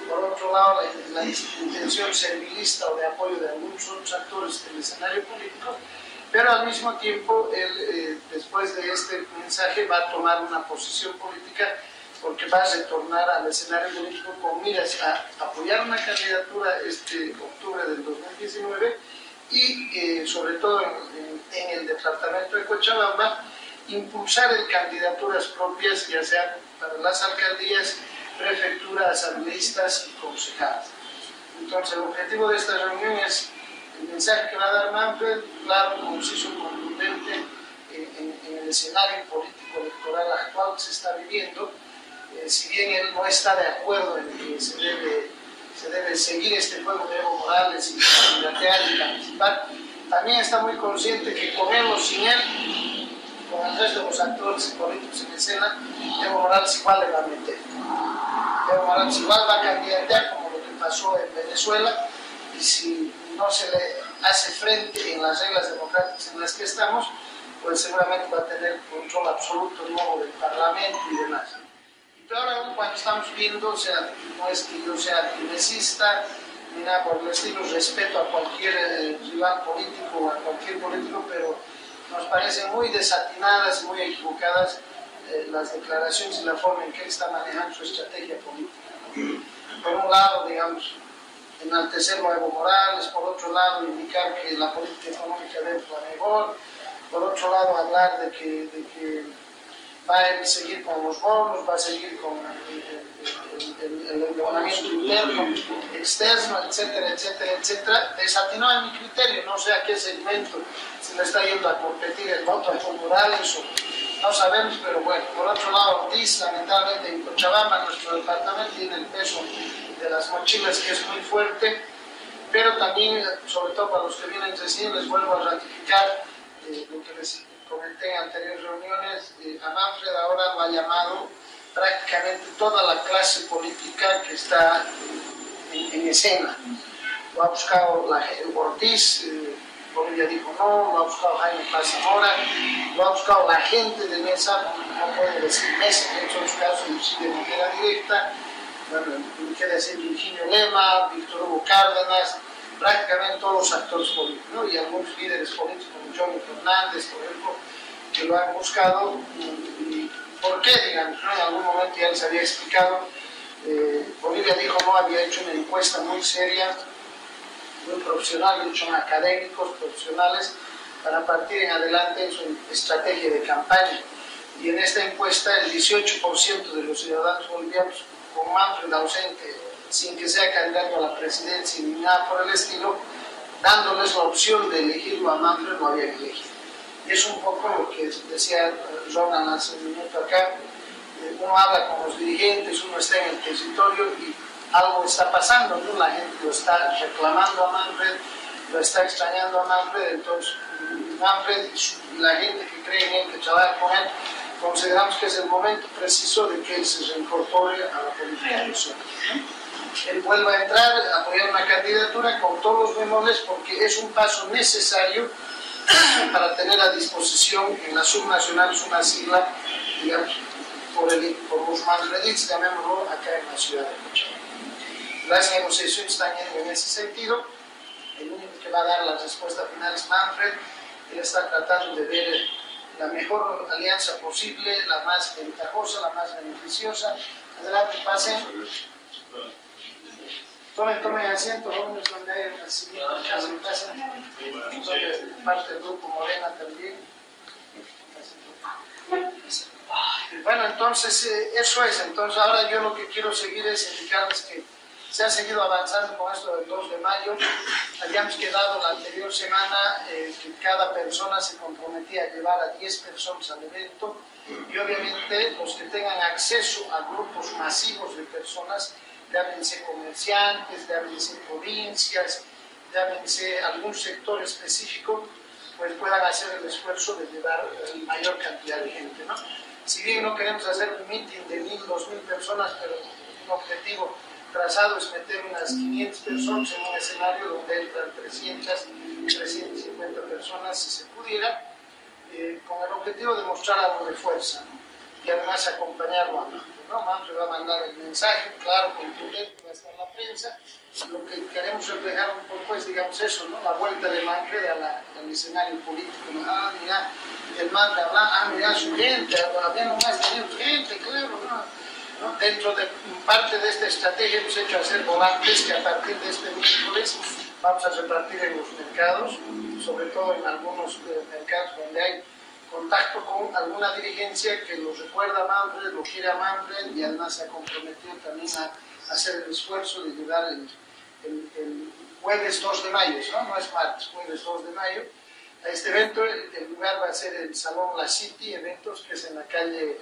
por otro lado la, la intención servilista o de apoyo de algunos otros actores del escenario político, pero al mismo tiempo él, eh, después de este mensaje, va a tomar una posición política porque va a retornar al escenario político con miras a apoyar una candidatura este octubre del dos mil diecinueve y eh, sobre todo en, en, en el departamento de Cochabamba impulsar en candidaturas propias, ya sea para las alcaldías, prefecturas, asambleístas y concejales. Entonces el objetivo de esta reunión es el mensaje que va a dar Manfred, claro, conciso, contundente eh, en, en el escenario político electoral actual que se está viviendo. Eh, si bien él no está de acuerdo en que se debe, se debe seguir este juego de Evo Morales y candidatear y participar, también está muy consciente que con él o sin él, con el resto de los actores políticos en escena, Evo Morales igual le va a meter. Evo Morales igual va a candidatear como lo que pasó en Venezuela, y si no se le hace frente en las reglas democráticas en las que estamos, pues seguramente va a tener control absoluto nuevo del Parlamento y demás. Pero ahora aún cuando estamos viendo, o sea, no es que yo sea timesista ni nada por el estilo, respeto a cualquier eh, rival político o a cualquier político, pero nos parecen muy desatinadas, muy equivocadas eh, las declaraciones y la forma en que él está manejando su estrategia política. Por un lado, digamos, enaltecer a Evo Morales, por otro lado, indicar que la política económica debe ir mejor, por otro lado, hablar de que, de que va a seguir con los bonos, va a seguir con el, el, el, el endeudamiento interno, externo, etcétera, etcétera, etcétera. Desatinó en mi criterio, no sé a qué segmento se le está yendo a competir el voto a Morales o no sabemos, pero bueno. Por otro lado, Ortiz, lamentablemente en Cochabamba, nuestro departamento tiene el peso de las mochilas que es muy fuerte, pero también, sobre todo para los que vienen recién, les vuelvo a ratificar eh, lo que les comenté en anteriores reuniones. eh, a Manfred ahora lo ha llamado prácticamente toda la clase política que está en, en escena. Lo ha buscado la, Ortiz, eh, Bolivia dijo no, lo ha buscado Jaime Paz Zamora, lo ha buscado la gente de Mesa, no puede decir Mesa, en otros casos de manera directa, bueno, quiere decir Virginio Lema, Víctor Hugo Cárdenas, prácticamente todos los actores políticos, ¿no? Y algunos líderes políticos como Johnny Fernández, por ejemplo, que lo han buscado. ¿Y, y por qué? Digamos, ¿no? En algún momento ya les había explicado, eh, Bolivia dijo no, había hecho una encuesta muy seria, muy profesional, de hecho son académicos, profesionales, para partir en adelante en su estrategia de campaña. Y en esta encuesta el dieciocho por ciento de los ciudadanos bolivianos con Manfred ausente, sin que sea candidato a la presidencia ni nada por el estilo, dándoles la opción de elegirlo a Manfred, lo habían elegido. Y es un poco lo que decía Ronan hace un minuto acá, uno habla con los dirigentes, uno está en el territorio y algo está pasando, ¿no? La gente lo está reclamando a Manfred, lo está extrañando a Manfred, entonces Manfred y la gente que cree en él, que trabaja con él, consideramos que es el momento preciso de que él se reincorpore a la política nacional, ¿no? Él vuelva a entrar, a apoyar una candidatura con todos los bemoles, porque es un paso necesario para tener a disposición en las subnacionales una sigla, digamos, por, el, por los manfreditos, llamémoslo, acá en la ciudad de Cochabamba. Las negociaciones están yendo en ese sentido. El único que va a dar la respuesta final es Manfred. Él está tratando de ver la mejor alianza posible, la más ventajosa, la más beneficiosa. Adelante, pasen. Tomen, tomen asiento, jóvenes, donde hay una silla, pasen, pasen. Soy parte del grupo Morena también. Bueno, entonces eh, eso es. Entonces ahora yo lo que quiero seguir es indicarles que se ha seguido avanzando con esto del dos de mayo. Habíamos quedado la anterior semana eh, que cada persona se comprometía a llevar a diez personas al evento, y obviamente los que tengan acceso a grupos masivos de personas, llámense comerciantes, llámense provincias, llámense algún sector específico, pues puedan hacer el esfuerzo de llevar la mayor cantidad de gente, ¿no? Si bien no queremos hacer un meeting de mil, dos mil personas, pero un objetivo trazado es meter unas quinientas personas en un escenario donde entran trescientas, trescientas cincuenta personas, si se pudiera, eh, con el objetivo de mostrar algo de fuerza, ¿no? Y además acompañarlo a Manfred. ¿no? Manfred va a mandar el mensaje, claro, contundente, va a estar en la prensa. Lo que queremos reflejar un poco es, digamos, eso, ¿no? La vuelta de Manfred a la, al escenario político, ¿no? Ah, mira, el Manfred habla, ah, mira su gente, todavía no más tenemos gente, claro, ¿no? ¿no? Dentro de parte de esta estrategia hemos hecho hacer volantes que a partir de este miércoles vamos a repartir en los mercados, sobre todo en algunos eh, mercados donde hay contacto con alguna dirigencia que lo recuerda a Manfred, lo quiere a Manfred y además se ha comprometido también a hacer el esfuerzo de llegar el, el, el jueves dos de mayo, ¿no? No es martes, jueves dos de mayo, a este evento. El, el lugar va a ser el Salón La City, eventos que es en la calle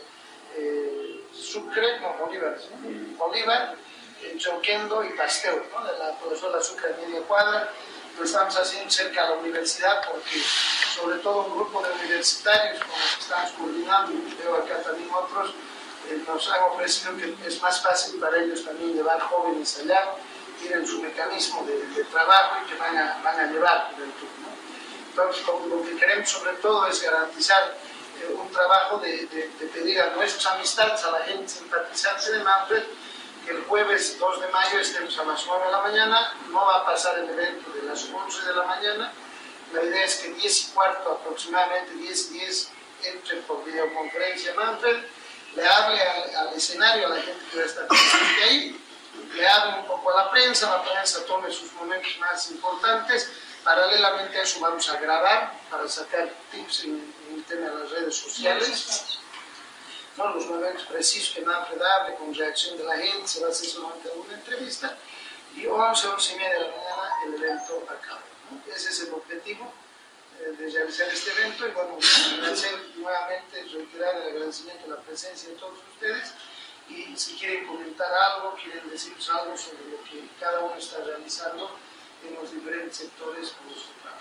eh, Sucre, no, Bolívar, ¿no? Bolívar, en Choquendo y Pasteur, ¿no? De la profesora Sucre a media cuadra. Lo estamos haciendo cerca de la universidad porque sobre todo un grupo de universitarios con los que estamos coordinando, y veo acá también otros, eh, nos han ofrecido que es más fácil para ellos también llevar jóvenes allá, tienen su mecanismo de, de trabajo y que van a, van a llevar juventud, ¿no? Entonces lo que queremos sobre todo es garantizar eh, un trabajo de, de, de pedir a nuestras amistades, a la gente simpatizante de Manfred, que el jueves dos de mayo estemos a las nueve de la mañana, no va a pasar el evento de las once de la mañana. La idea es que diez y cuarto, aproximadamente diez y diez, entre por videoconferencia Manfred, le hable al, al escenario, a la gente que va a estar presente ahí, le hable un poco a la prensa, la prensa tome sus momentos más importantes. Paralelamente a eso vamos a grabar para sacar tips en, en el tema de las redes sociales, ¿no? Los momentos precisos que Manfred hable con reacción de la gente, se va a hacer solamente alguna entrevista, y once, once y media de la mañana el evento acaba, ¿no? Ese es el objetivo eh, de realizar este evento. Y bueno, agradecer nuevamente, reiterar el agradecimiento de la presencia de todos ustedes, y si quieren comentar algo, quieren decirnos algo sobre lo que cada uno está realizando en los diferentes sectores con su trabajo.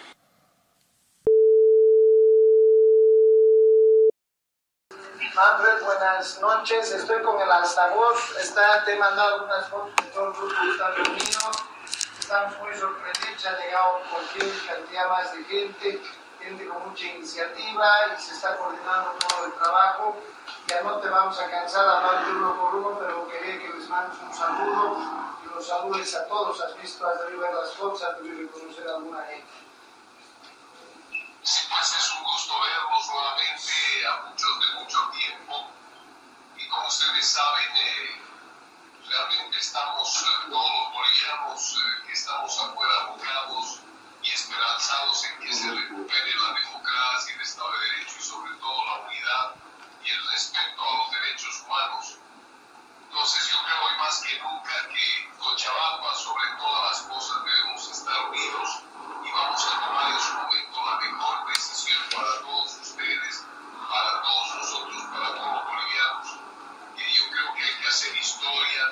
Manfred, buenas noches, estoy con el altavoz, está, te he mandado unas fotos de todo el grupo que está reunido, estamos muy sorprendidos, ha llegado cualquier cantidad más de gente, gente con mucha iniciativa, y se está coordinando todo el trabajo. Ya no te vamos a cansar a hablar de uno por uno, pero quería que les mandes un saludo y los saludes a todos. Has visto, has debido ver las fotos, has debido reconocer a alguna gente. Sí, pues es un gusto verlos nuevamente a muchos de mucho tiempo, y como ustedes saben, eh, realmente estamos, eh, todos los bolivianos eh, que estamos afuera abocados y esperanzados en que se recupere la democracia, el Estado de Derecho y sobre todo la unidad y el respeto a los derechos humanos. Entonces yo creo hoy más que nunca que Cochabamba, sobre todas las cosas, debemos estar unidos, y vamos a tomar en su momento la mejor decisión para todos ustedes, para todos nosotros, para todos los bolivianos. Y yo creo que hay que hacer historia.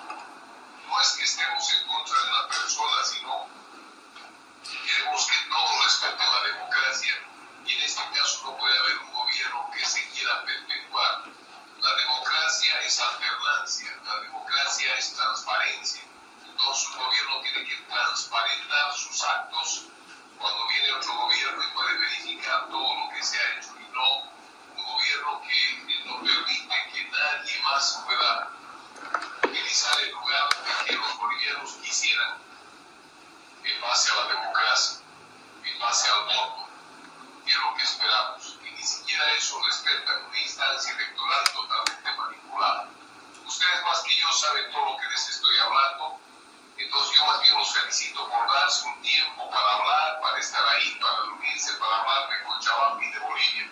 No es que estemos en contra de una persona, sino queremos que todos respeten la democracia, y en este caso no puede haber un gobierno que se quiera perpetuar. La democracia es alternancia, la democracia es transparencia. Entonces un gobierno tiene que transparentar sus actos cuando viene otro gobierno y puede verificar todo lo que se ha hecho, y no un gobierno que no permite que nadie más pueda utilizar el lugar de que los bolivianos quisieran, en base a la democracia, en base al voto, que es lo que esperamos. Y ni siquiera eso respetan, una instancia electoral totalmente manipulada. Ustedes más que yo saben todo lo que les estoy hablando. Entonces yo más bien los felicito por darse un tiempo para hablar, para estar ahí, para reunirse, para hablar de Cochabamba y de Bolivia.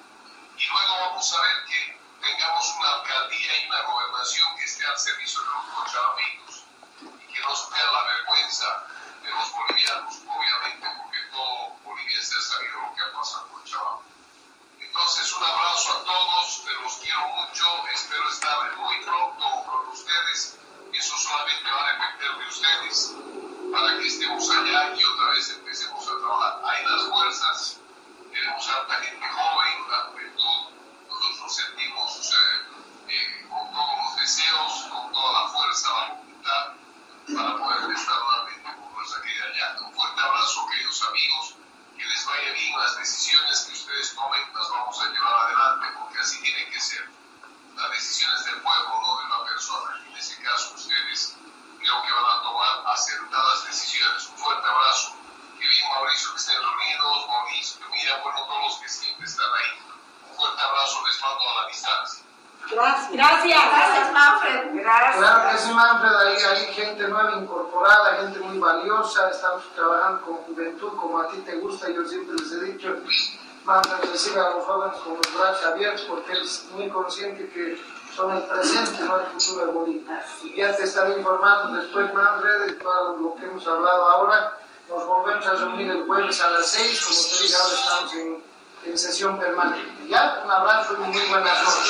Y luego vamos a ver que tengamos una alcaldía y una gobernación que esté al servicio de los cochabambinos, y que no sea la vergüenza de los bolivianos, obviamente, porque todo Bolivia se ha sabido lo que ha pasado en Cochabamba. Entonces un abrazo a todos, los quiero mucho, espero estar muy pronto con ustedes. Eso solamente va a depender de ustedes para que estemos allá y otra vez empecemos a trabajar. Hay las fuerzas, tenemos harta gente joven, la juventud, nosotros nos sentimos eh, eh, con todos los deseos, con toda la fuerza, la voluntad, para poder estar nuevamente con nuestra querida Llanta. Un fuerte abrazo, queridos amigos, que les vaya bien. Las decisiones que ustedes tomen las vamos a llevar adelante, porque así tiene que ser. las decisiones del pueblo, no de una persona. En ese caso, ustedes creo que van a tomar acertadas decisiones. Un fuerte abrazo. Que bien, Mauricio, que estén reunidos, Mauricio, mira, bueno, todos los que siempre están ahí. Un fuerte abrazo les mando a la distancia. Gracias. Gracias, gracias, Manfred. Gracias. Claro que sí, Manfred, ahí hay gente nueva incorporada, gente muy valiosa, estamos trabajando con juventud como a ti te gusta, yo siempre les he dicho, Manfred recibe a los jóvenes con los brazos abiertos porque él es muy consciente que son el presente, no el futuro de Bolivia. Ya te estaré informando después, Manfred, de todo lo que hemos hablado ahora. Nos volvemos a reunir el jueves a las seis, como te dije, ahora estamos en, en sesión permanente. Ya, un abrazo y muy buenas noches.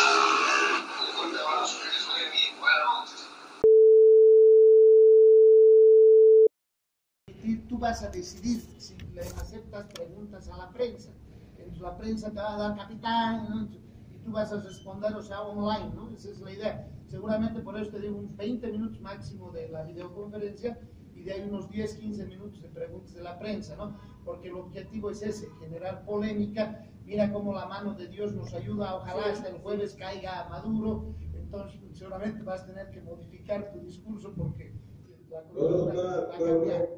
Tú vas a decidir si le aceptas preguntas a la prensa. Entonces la prensa te va a dar capitán, ¿no? Y tú vas a responder, o sea, online, ¿no? Esa es la idea. Seguramente por eso te digo unos veinte minutos máximo de la videoconferencia y de ahí unos diez, quince minutos de preguntas de la prensa, ¿no? Porque el objetivo es ese, generar polémica. Mira cómo la mano de Dios nos ayuda, ojalá hasta el jueves caiga Maduro. Entonces seguramente vas a tener que modificar tu discurso porque la no, no, va a cambiar.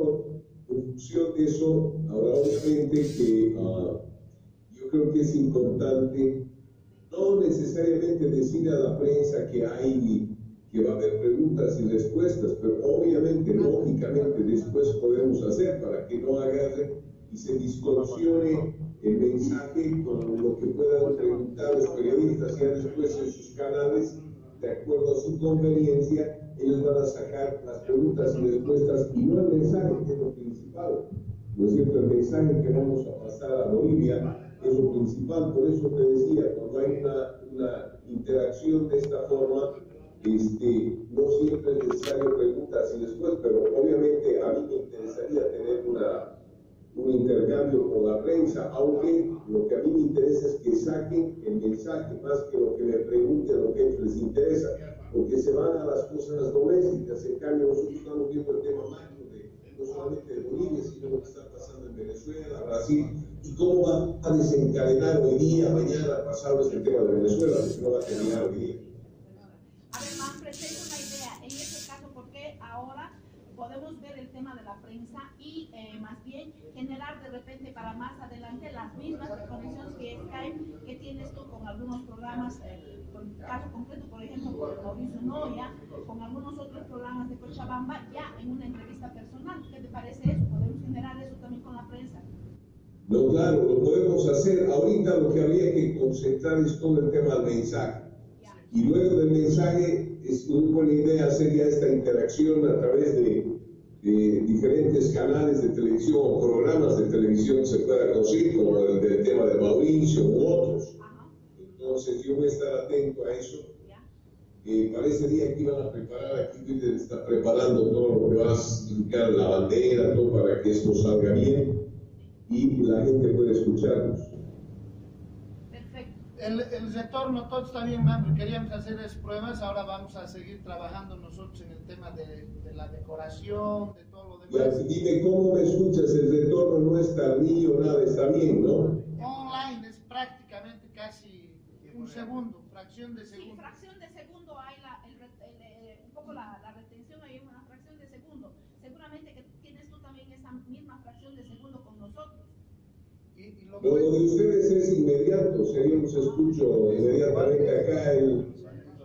En función de eso, ahora obviamente que uh, yo creo que es importante no necesariamente decir a la prensa que hay que va a haber preguntas y respuestas, pero obviamente, lógicamente, después podemos hacer para que no agarre y se distorsione el mensaje con lo que puedan preguntar los periodistas, ya después en sus canales, de acuerdo a su conveniencia, ellos van a sacar las preguntas y respuestas y no el mensaje, que es lo principal. ¿No es cierto? El mensaje que vamos a pasar a Bolivia es lo principal. Por eso te decía, cuando hay una, una interacción de esta forma, este, no siempre es necesario preguntas y después, pero obviamente a mí me interesaría tener una, un intercambio con la prensa, aunque lo que a mí me interesa es que saquen el mensaje más que lo que me pregunten, lo que a ellos les interesa, porque se van a las cosas domésticas. En cambio, nosotros estamos viendo el tema macro de no solamente de Bolivia, sino lo que está pasando en Venezuela, Brasil, y cómo va a desencadenar hoy día, mañana, pasado este tema de Venezuela, porque no va a terminar hoy día. A ver, Manfred, tengo una idea. En este caso, ¿por qué ahora podemos ver el tema de la prensa y eh, más bien generar de repente para más adelante las mismas conexiones que Skype que tienes tú con algunos programas, eh, con el caso concreto, por ejemplo, con Mauricio Noya, con algunos otros programas de Cochabamba, ya en una entrevista personal? ¿Qué te parece eso? ¿Podemos generar eso también con la prensa? No, claro, lo podemos hacer. Ahorita lo que habría que concentrar es todo el tema del mensaje. Y luego del mensaje es una buena idea hacer ya esta interacción a través de, de diferentes canales de televisión o programas de televisión se pueda conseguir, como el del tema de Mauricio u otros. Entonces yo voy a estar atento a eso. Eh, para ese día que iban a preparar, aquí Twitter está preparando todo lo que va a explicar la bandera, todo para que esto salga bien y la gente pueda escucharnos. El, el retorno, todo está bien, man. Queríamos hacer esas pruebas, ahora vamos a seguir trabajando nosotros en el tema de, de la decoración, de todo lo demás. Ya, dime cómo me escuchas, el retorno no es tardío, nada, está bien, ¿no? Online es prácticamente casi un segundo, fracción de segundo. Sí, fracción de segundo hay la, el, el, el, un poco la, la retención, hay una fracción de segundo. Seguramente que tienes tú también esa misma fracción de segundo con nosotros. Y, y lo, lo de ustedes es inmediato, o sea, yo los escucho inmediatamente acá, el,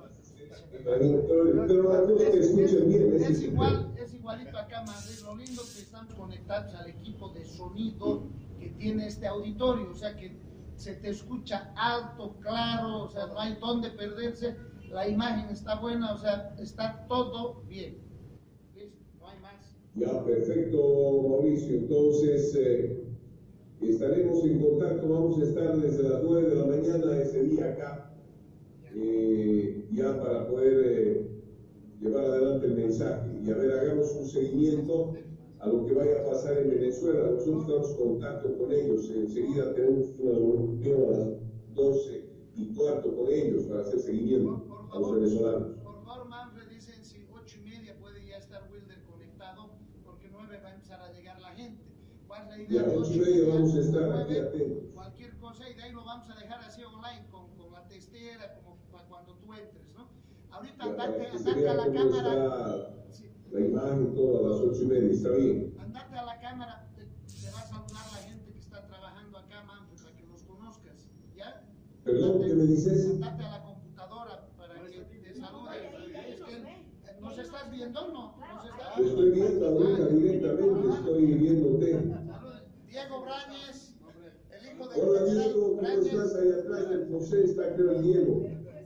pero, pero la cosa que escuchen bien es, es igual, es igualito acá, Madrid. Lo lindo que estamos conectados al equipo de sonido que tiene este auditorio, o sea que se te escucha alto, claro, o sea, no hay dónde perderse, la imagen está buena, o sea, está todo bien. ¿Listo? No hay más. Ya, perfecto, Mauricio. Entonces, eh, estaremos en contacto, vamos a estar desde las nueve de la mañana ese día acá, eh, ya para poder eh, llevar adelante el mensaje. Y a ver, hagamos un seguimiento a lo que vaya a pasar en Venezuela. Nosotros estamos en contacto con ellos, enseguida tenemos una reunión a las doce y cuarto con ellos para hacer seguimiento por, por a los venezolanos. Por favor, Manfred, dicen si ocho y media puede ya estar Wilder conectado, porque nueve va a empezar a llegar la gente. ¿Cuál es la Y a idea? las ocho y media vamos a estar aquí atentos. Cualquier cosa y de ahí lo vamos a dejar así online con, con la testera, como para cuando tú entres, ¿no? Ahorita Ya, para andate, que se andate vea a la cómo cámara. está la imagen, todo a las ocho y media, está bien. Andate a la cámara, te, te va a saludar la gente que está trabajando acá, man, para que los conozcas, ¿ya? Perdón, ¿qué me dices? Andate a la computadora para que te saluden. Es que, ¿nos estás viendo o no? ¿Nos estás Te estoy viendo ahorita directamente, estoy viéndote. Diego Brañez, el hijo de Hola Diego, ¿cómo estás ahí atrás del José? Está creo el Diego.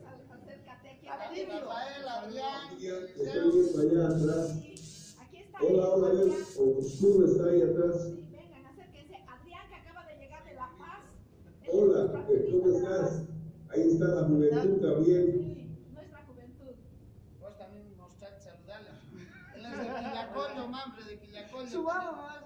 Rafael, Adrián, Te estoy viendo allá atrás. Hola, hola, o Oscuro está ahí atrás. Vengan, acérquense. Adrián, que acaba de llegar de La Paz. Hola, ¿cómo estás? Ahí está la juventud también. Nuestra juventud. Vos también mostrar, saludarle. Él es de Quillacollo, mambre, de Quillacollo. Subamos más.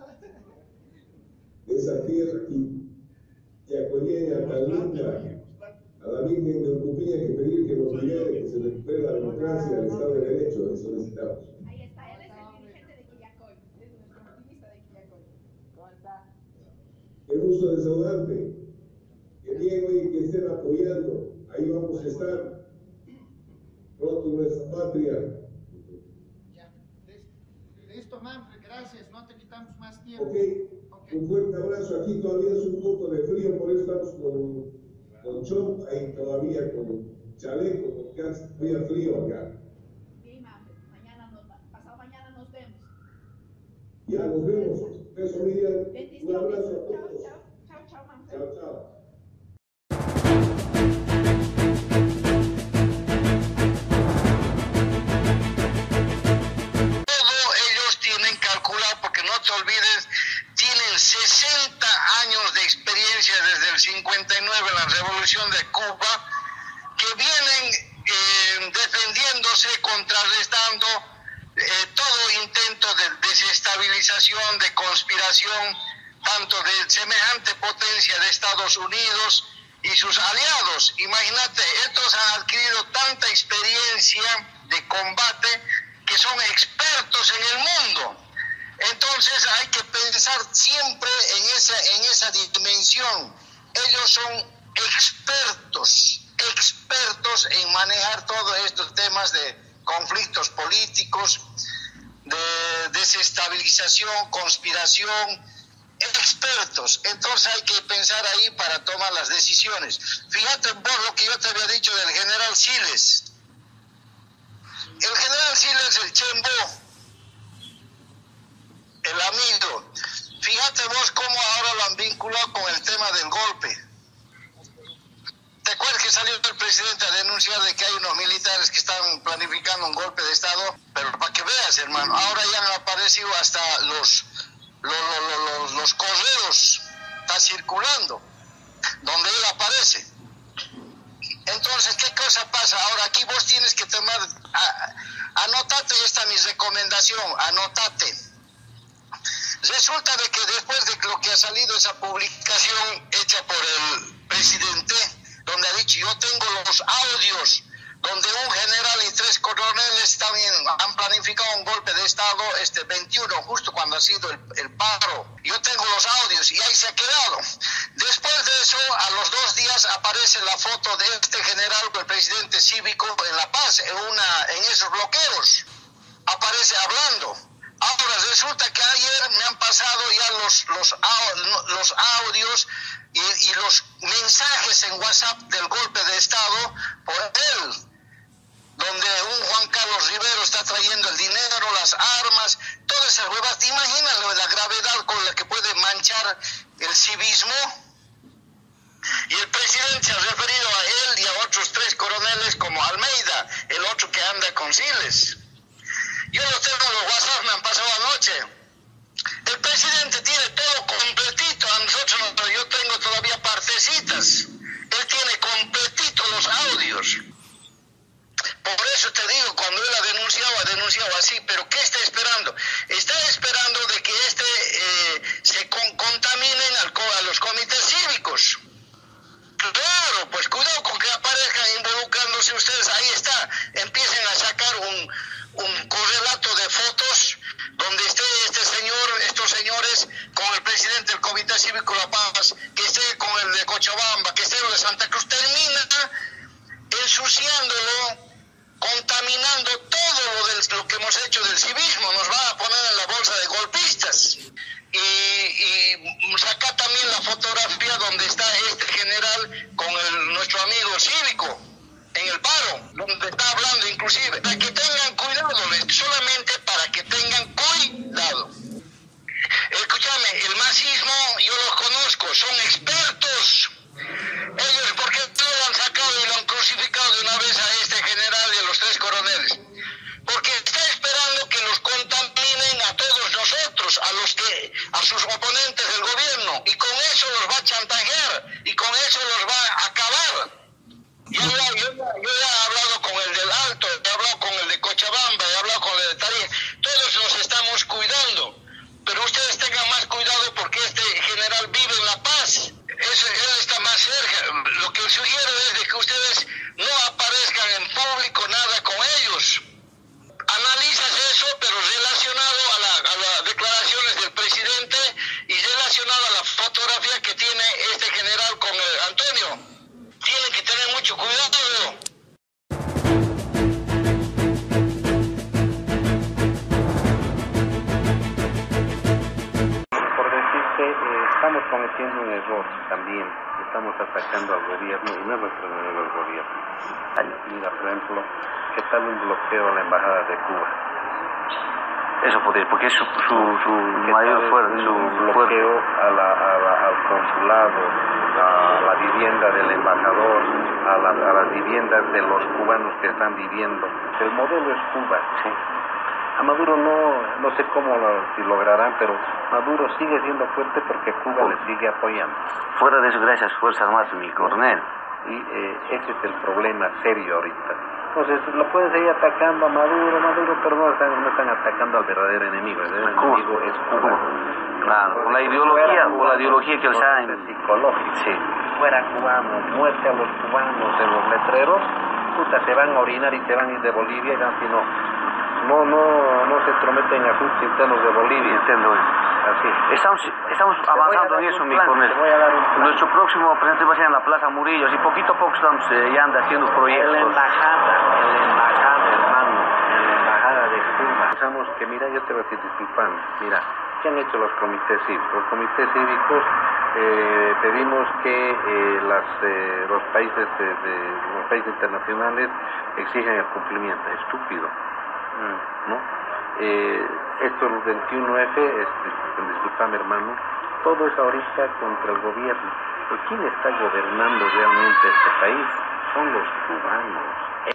Esa tierra aquí, yacoyeña tan linda. A la Virgen de Ocupilla que pedir que nos libere, que se recupere la democracia, el Estado de Derecho, eso necesitamos. Ahí está, él es el dirigente de Quillacoy, es nuestro activista de Quillacoy. ¿Cómo está? Qué gusto de saludarte. Qué bien, oye, que estén apoyando. Ahí vamos a estar. Pronto nuestra patria. Ya, listo, Manfred, gracias, no te quitamos más tiempo. Ok, un fuerte abrazo. Aquí todavía es un poco de frío, por eso estamos con, con chompa y todavía con chaleco, porque hace todavía frío acá. Bien, Manfred, mañana nos, pasado mañana nos vemos. Ya nos vemos. Beso, Miriam. Un abrazo a Chao, todos. chao, chao, chao, Manfred. Chao, chao. Ellos tienen calculado, porque no te olvides, tienen sesenta años de experiencia desde el cincuenta y nueve, la revolución de Cuba, que vienen eh, defendiéndose, contrarrestando eh, todo intento de desestabilización, de conspiración, tanto de semejante potencia de Estados Unidos y sus aliados. Imagínate, estos han adquirido tanta experiencia de combate que son expertos en el mundo. Entonces hay que pensar siempre en esa, en esa dimensión. Ellos son expertos, expertos en manejar todos estos temas de conflictos políticos, de desestabilización, conspiración, expertos. Entonces hay que pensar ahí para tomar las decisiones. Fíjate vos lo que yo te había dicho del general Siles. El general Siles, el Chembó, el amigo, fíjate vos cómo ahora lo han vinculado con el tema del golpe. ¿Te acuerdas que salió el presidente a denunciar de que hay unos militares que están planificando un golpe de Estado? Pero para que veas, hermano, ahora ya han aparecido hasta los, los, los, los, los correos, está circulando, donde él aparece. Entonces, ¿qué cosa pasa? Ahora aquí vos tienes que tomar, a, anótate, esta es mi recomendación, anótate. Resulta de que después de lo que ha salido esa publicación hecha por el presidente, donde ha dicho, yo tengo los audios, donde un general y tres coroneles también han planificado un golpe de Estado este veintiuno, justo cuando ha sido el, el paro. Yo tengo los audios y ahí se ha quedado. Después de eso, a los dos días aparece la foto de este general, el presidente cívico en La Paz, en, una, en esos bloqueos. Aparece hablando. Ahora resulta que ayer me han pasado ya los, los, los audios y, y los mensajes en WhatsApp del golpe de Estado por él, donde un Juan Carlos Rivero está trayendo el dinero, las armas, todas esas huevas. ¿Te imaginas la gravedad con la que puede manchar el civismo? Y el presidente se ha referido a él y a otros tres coroneles como Almeida, el otro que anda con Siles. Yo los tengo en los WhatsApp, me han pasado anoche. El presidente tiene todo completito, a nosotros no, yo tengo todavía partecitas. Él tiene completito los audios. Por eso te digo, cuando él ha denunciado, ha denunciado así, pero ¿qué está esperando? Está esperando de que este eh, se con, contaminen al, a los comités cívicos. Claro, pues cuidado con que aparezcan involucrándose ustedes, ahí está, empiecen a sacar un, un correlato de fotos donde esté este señor, estos señores con el presidente Frente Cívico La Paz, que esté con el de Cochabamba, que esté el de Santa Cruz, termina ensuciándolo, contaminando todo lo, del, lo que hemos hecho del civismo, nos va a poner en la bolsa de golpistas. Y, y saca también la fotografía donde está este general con el, nuestro amigo cívico en el paro, donde está hablando inclusive, para que tengan cuidado, solamente para que tengan cuidado. Escúchame, el masismo, yo los conozco, son expertos. Ellos, ¿por qué no lo han sacado y lo han crucificado de una vez a este general y a los tres coroneles? Porque está esperando que los contaminen a todos nosotros, a los que, a sus oponentes del gobierno, y con eso los va a chantajear, y con eso los va a acabar. Yo, yo, yo, yo he hablado con el del Alto, he hablado con el de Cochabamba, he hablado con el de Tarija, todos nos estamos cuidando, pero ustedes tengan más cuidado porque este general vive en La Paz, es, él está más cerca. Lo que sugiero es de que ustedes no aparezcan en público nada con ellos. Analizas eso, pero relacionado a, la, a las declaraciones del presidente y relacionado a la fotografía que tiene este general con el Antonio. Tienen que tener mucho cuidado. Por decirte, eh, estamos cometiendo un error también. Estamos atacando al gobierno y no es nuestro enemigo el gobierno. Mira, por ejemplo, ¿qué tal un bloqueo a la embajada de Cuba? Eso podría, porque es su, su, su mayor fuerza, su bloqueo a la, a la, al consulado, a la vivienda del embajador, a, la, a las viviendas de los cubanos que están viviendo. El modelo es Cuba, sí. A Maduro no, no sé cómo lo, si lograrán, pero Maduro sigue siendo fuerte porque Cuba oh. le sigue apoyando. Fuera de eso, gracias Fuerzas Armadas, mi coronel. Y eh, ese es el problema serio ahorita. Entonces lo pueden seguir atacando a Maduro, Maduro, pero no están, no están atacando al verdadero enemigo. El verdadero Cuba. enemigo es Cuba. Claro, por la ideología, por la ideología que les ha psicológico. Sí. Fuera cubano, muerte a los cubanos de los letreros, puta, se van a orinar y se van a ir de Bolivia y dan, si no, no, no, no se entrometen en asuntos internos de Bolivia. Entiendo eso. Así. Estamos, estamos avanzando en eso, mi coronel. Nuestro próximo presidente va a ser en la Plaza Murillo, y poquito a poco estamos eh, ya anda haciendo proyectos. En la embajada, en la embajada, hermano, en la embajada de Cuba. Pensamos que, mira, yo te voy a decir, disculpame, mira, ¿qué han hecho los comités cívicos? Los comités cívicos eh, pedimos que eh, las, eh, los países de, de, los países internacionales exijan el cumplimiento. Estúpido, ¿no? Eh, esto del veintiuno F, es, disculpame hermano, todo es ahorita contra el gobierno. ¿Pero quién está gobernando realmente este país? Son los cubanos.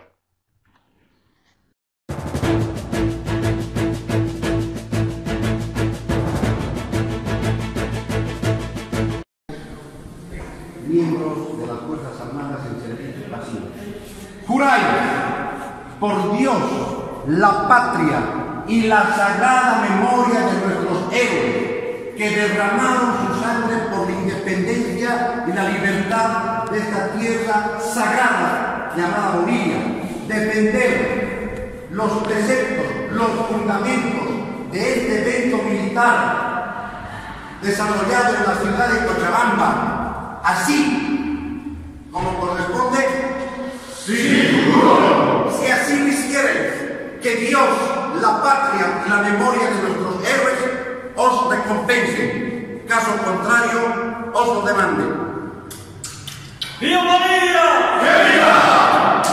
Miembros de las Fuerzas Armadas en servicio pasivo. Juráis por Dios, la patria y la sagrada memoria de nuestros héroes que derramaron su sangre por la independencia y la libertad de esta tierra sagrada llamada Bolivia, defender los preceptos, los fundamentos de este evento militar desarrollado en la ciudad de Cochabamba, así como corresponde. Sí, juro. Si así lo hiciereis, que Dios, la patria y la memoria de nuestros héroes os recompensen. Caso contrario, os lo demande. ¡Viva Bolivia! ¡Viva!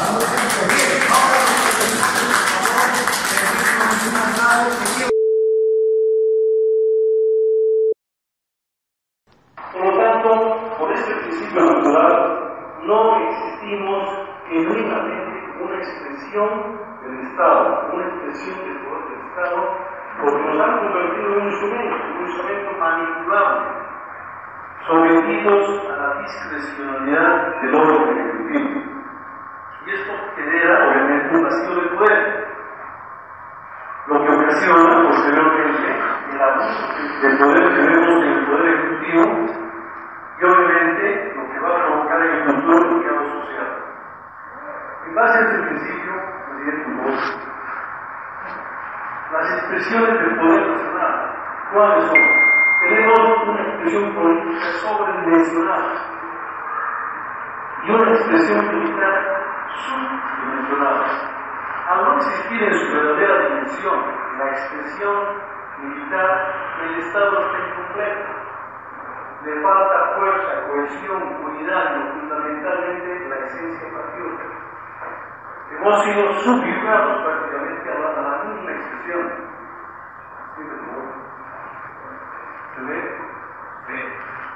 Por lo tanto, por este principio natural, no existimos genuinamente una expresión del Estado, una expresión del poder del Estado, porque nos han convertido en un instrumento, un instrumento manipulable, sometidos a la discrecionalidad del orden ejecutivo. Y esto genera, obviamente, un vacío de poder, lo que ocasiona, posteriormente, el abuso del poder que vemos en el poder ejecutivo, y obviamente lo que va a provocar en el futuro que vamos a asociar. En base a este principio, las expresiones del poder nacional, ¿cuáles son? tenemos una expresión política sobredimensionada y una expresión militar subdimensionada. Al no existir en su verdadera dimensión la expresión militar, el Estado está incompleto. Le falta fuerza, cohesión, unidad y fundamentalmente la esencia patriótica. Hemos sido subyugados prácticamente a la, a la misma expresión. ¿Sí, ¿Se ve? Sí.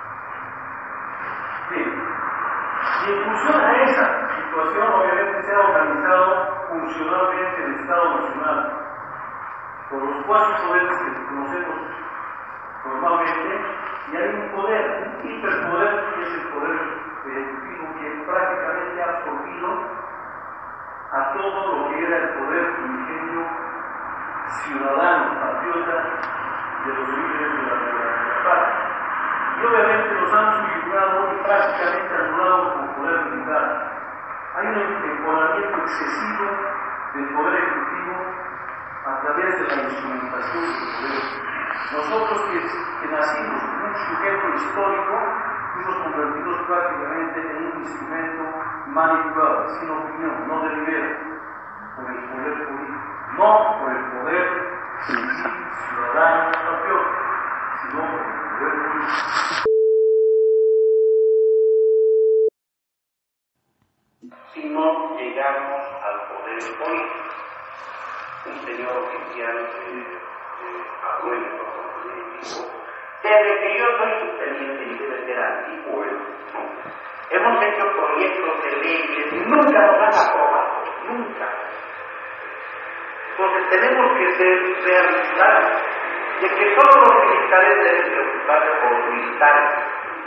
Bien. Y en función a esa situación, obviamente se ha organizado funcionalmente el Estado Nacional por los cuatro poderes que conocemos normalmente, y hay un poder, un hiperpoder, que es el poder ejecutivo, que prácticamente ha absorbido a todo lo que era el poder ingenio ciudadano, patriota de los líderes de la libertad. Y obviamente los han subyugado y prácticamente anulado como poder militar. Hay un empoderamiento excesivo del poder ejecutivo a través de la instrumentación del poder. Nosotros que, que nacimos con un sujeto histórico, fuimos convertidos prácticamente en un instrumento manipulado, sin opinión, no delibero, por el poder político, no por el poder civil, ciudadano, patriota, sino por el poder político. Si no llegamos al poder político, un señor oficial eh, eh, habló en el protocolo y dijo, desde que yo soy subteniente y debe ser antiguo, ¿no? Hemos hecho proyectos de leyes y nunca nos han aprobado, nunca. Entonces tenemos que ser realistas de que todos los militares deben preocuparse por los militares.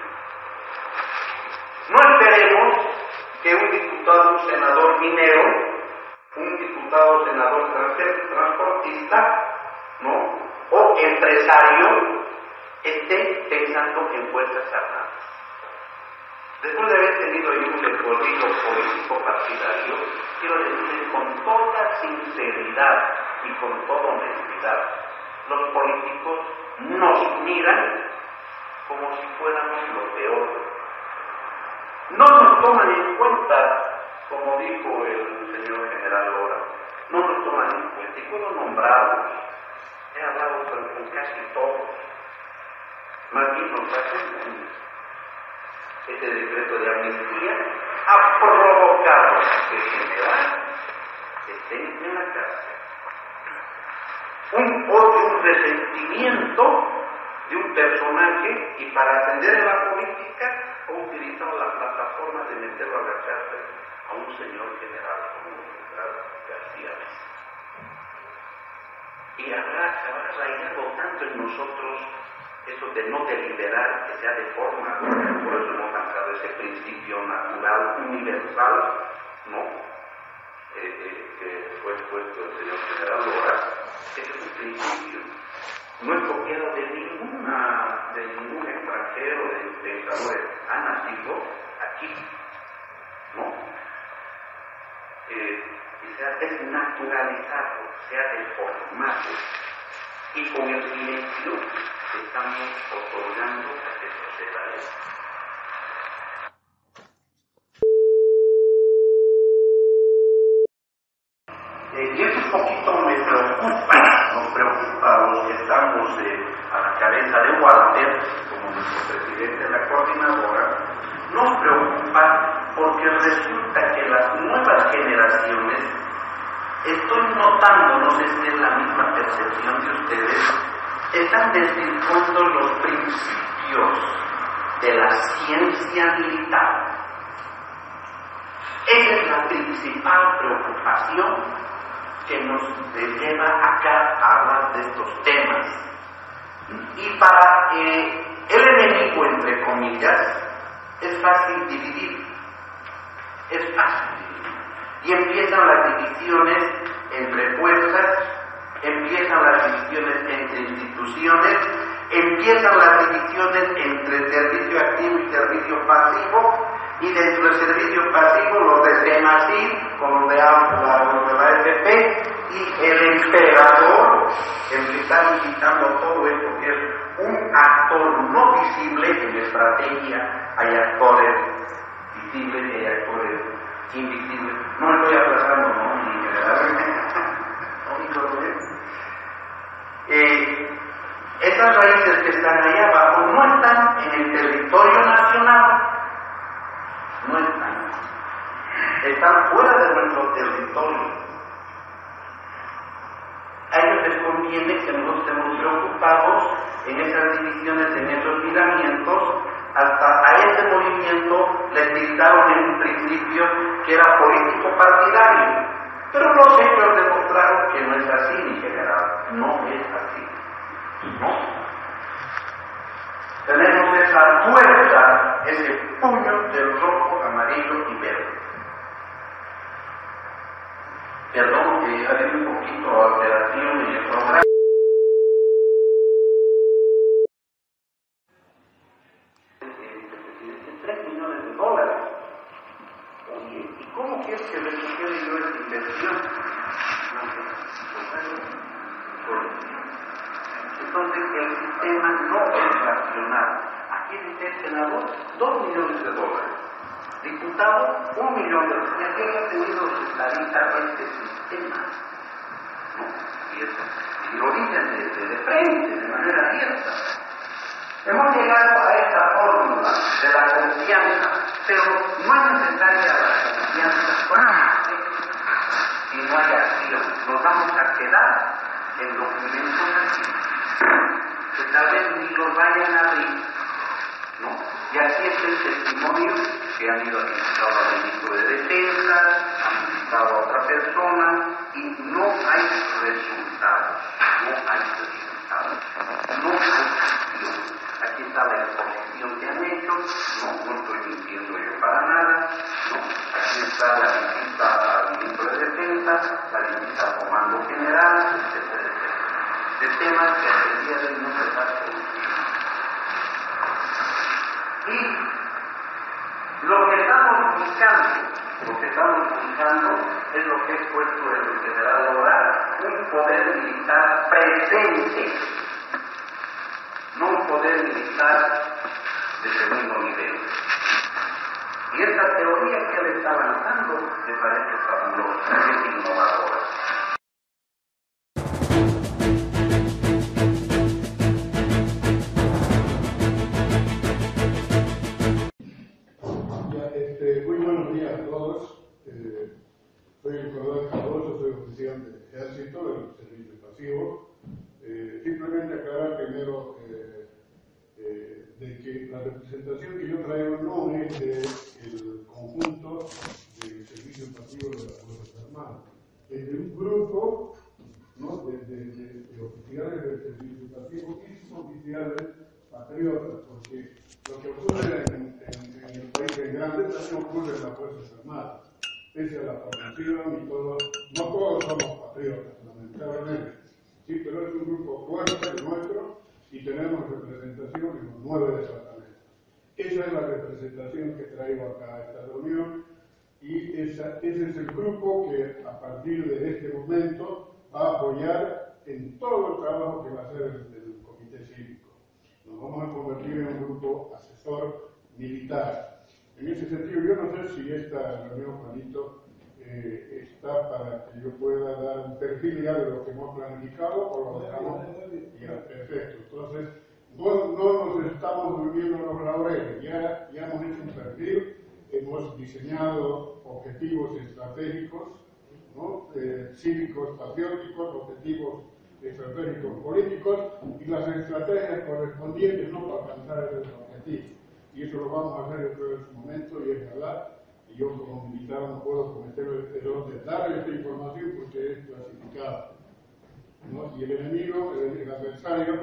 No esperemos que un diputado, un senador minero, un diputado o senador transportista, ¿no?, o empresario, esté pensando en Fuerzas Armadas. Después de haber tenido yo un recorrido político partidario, quiero decirles con toda sinceridad y con toda honestidad, los políticos nos miran como si fuéramos lo peor. No nos toman en cuenta, como dijo el señor general Lora, no nos toman en cuenta, y puedo nombrarlos, he hablado con, con casi todos, más bien nos hacen daño. Este decreto de amnistía ha provocado que el general esté en la cárcel. Un odio, un resentimiento de un personaje, y para ascender en la política ha utilizado la plataforma de meterlo a la cárcel a un señor general como el general García Mesa. Y habrá, se habrá arraigado tanto en nosotros eso de no deliberar, que sea de forma, por eso hemos lanzado ese principio natural, universal, ¿no? Eh, eh, que fue expuesto el señor general Lora. Ese es un principio. No es copiado de ninguna, de ningún extranjero, de pensadores, ha nacido aquí, ¿no? Eh, y se ha desnaturalizado, se ha deformado, y con el silencio estamos otorgando a que suceda esto. Eh, y eso un poquito me preocupa, nos preocupa a los que estamos eh, a la cabeza de Walter, como nuestro presidente de la coordinadora, nos preocupa porque resulta que las nuevas generaciones, estoy notando, no sé si es la misma percepción de ustedes, están desvirtuando los principios de la ciencia militar. Esa es la principal preocupación que nos lleva acá a hablar de estos temas. Y para eh, el enemigo, entre comillas, es fácil dividir, es fácil dividir. Y empiezan las divisiones entre fuerzas, empiezan las divisiones entre instituciones, empiezan las divisiones entre servicio activo y servicio pasivo, y dentro del servicio pasivo los de CENACID, con los de la, los de la F P, y el emperador, el que está invitando todo esto, que es un actor no visible en estrategia. Hay actores visibles y hay actores invisibles. No me estoy aplazando, no, ni generalmente. Eh, esas raíces que están ahí abajo no están en el territorio nacional, no están, están fuera de nuestro territorio. A ellos les conviene que nosotros estemos preocupados en esas divisiones, en esos miramientos. Hasta a ese movimiento les dictaron en un principio que era político partidario, pero los hechos demostraron que no es así, mi general, no es así. ¿No? Tenemos esa fuerza, ese puño del rojo, amarillo y verde. Perdón que hay un poquito de alteración en el programa. tres millones de dólares. Oye, ¿y cómo quieres que recupere yo esta inversión? Entonces el sistema no es racional. Aquí dice el senador dos millones de dólares, diputado un millón de dólares. Y aquí hemos tenido clarita este sistema, ¿no? Y, eso, y lo dicen de, de frente, de manera abierta. Hemos llegado a esta fórmula de la confianza, pero no es necesaria la confianza si no hay acción. Nos vamos a quedar en documentos así, que tal vez ni los vayan a abrir, ¿no? Y aquí está el testimonio que han ido a visitar al ministro de Defensa, han visitado a otra persona, y no hay resultados, no hay resultados, no hay acción. Aquí está la exposición que han hecho, no, no estoy mintiendo yo para nada, no. Aquí está la visita al ministro de Defensa, la visita al Comando General, etcétera, etcétera. De temas que hasta el día de hoy no se está solucionando. Y lo que estamos buscando, lo que estamos buscando es lo que ha expuesto el general Lora, un poder militar presente, no un poder militar de segundo nivel. Y esta teoría que él está lanzando me parece fabulosa, es innovadora. Muy buenos días a todos. Eh, soy el coronel Cardoso, soy oficial del Ejército, del Servicio Pasivo. Eh, simplemente aclarar primero eh, eh, de que la representación que yo traigo no es del conjunto del Servicio Pasivo de las Fuerzas Armadas, es de un grupo, ¿no?, de, de, de, de oficiales del Servicio Pasivo y suboficiales patriotas, porque lo que ocurre en, en, en el país en grande también ocurre en las Fuerzas Armadas. Pese a la formación y todo, no todos somos patriotas, lamentablemente. Sí, pero es un grupo fuerte el nuestro y tenemos representación en los nueve departamentos. Esa es la representación que traigo acá a esta reunión y esa, ese es el grupo que a partir de este momento va a apoyar en todo el trabajo que va a hacer el, el Comité Cívico. Nos vamos a convertir en un grupo asesor militar. En ese sentido, yo no sé si esta reunión, Juanito, eh, está para que yo pueda dar un perfil ya de lo que hemos planificado o lo dejamos ya, perfecto. Entonces, no, no nos estamos durmiendo en los laureles, ya, ya hemos hecho un perfil, hemos diseñado objetivos estratégicos, ¿no?, eh, cívicos, patrióticos, objetivos estratégicos políticos y las estrategias correspondientes, ¿no?, para alcanzar esos objetivos. Y eso lo vamos a hacer en su momento, y es verdad, y yo como militar no puedo cometer el error de dar esta información porque es clasificada, ¿no? Y el enemigo, el, el adversario,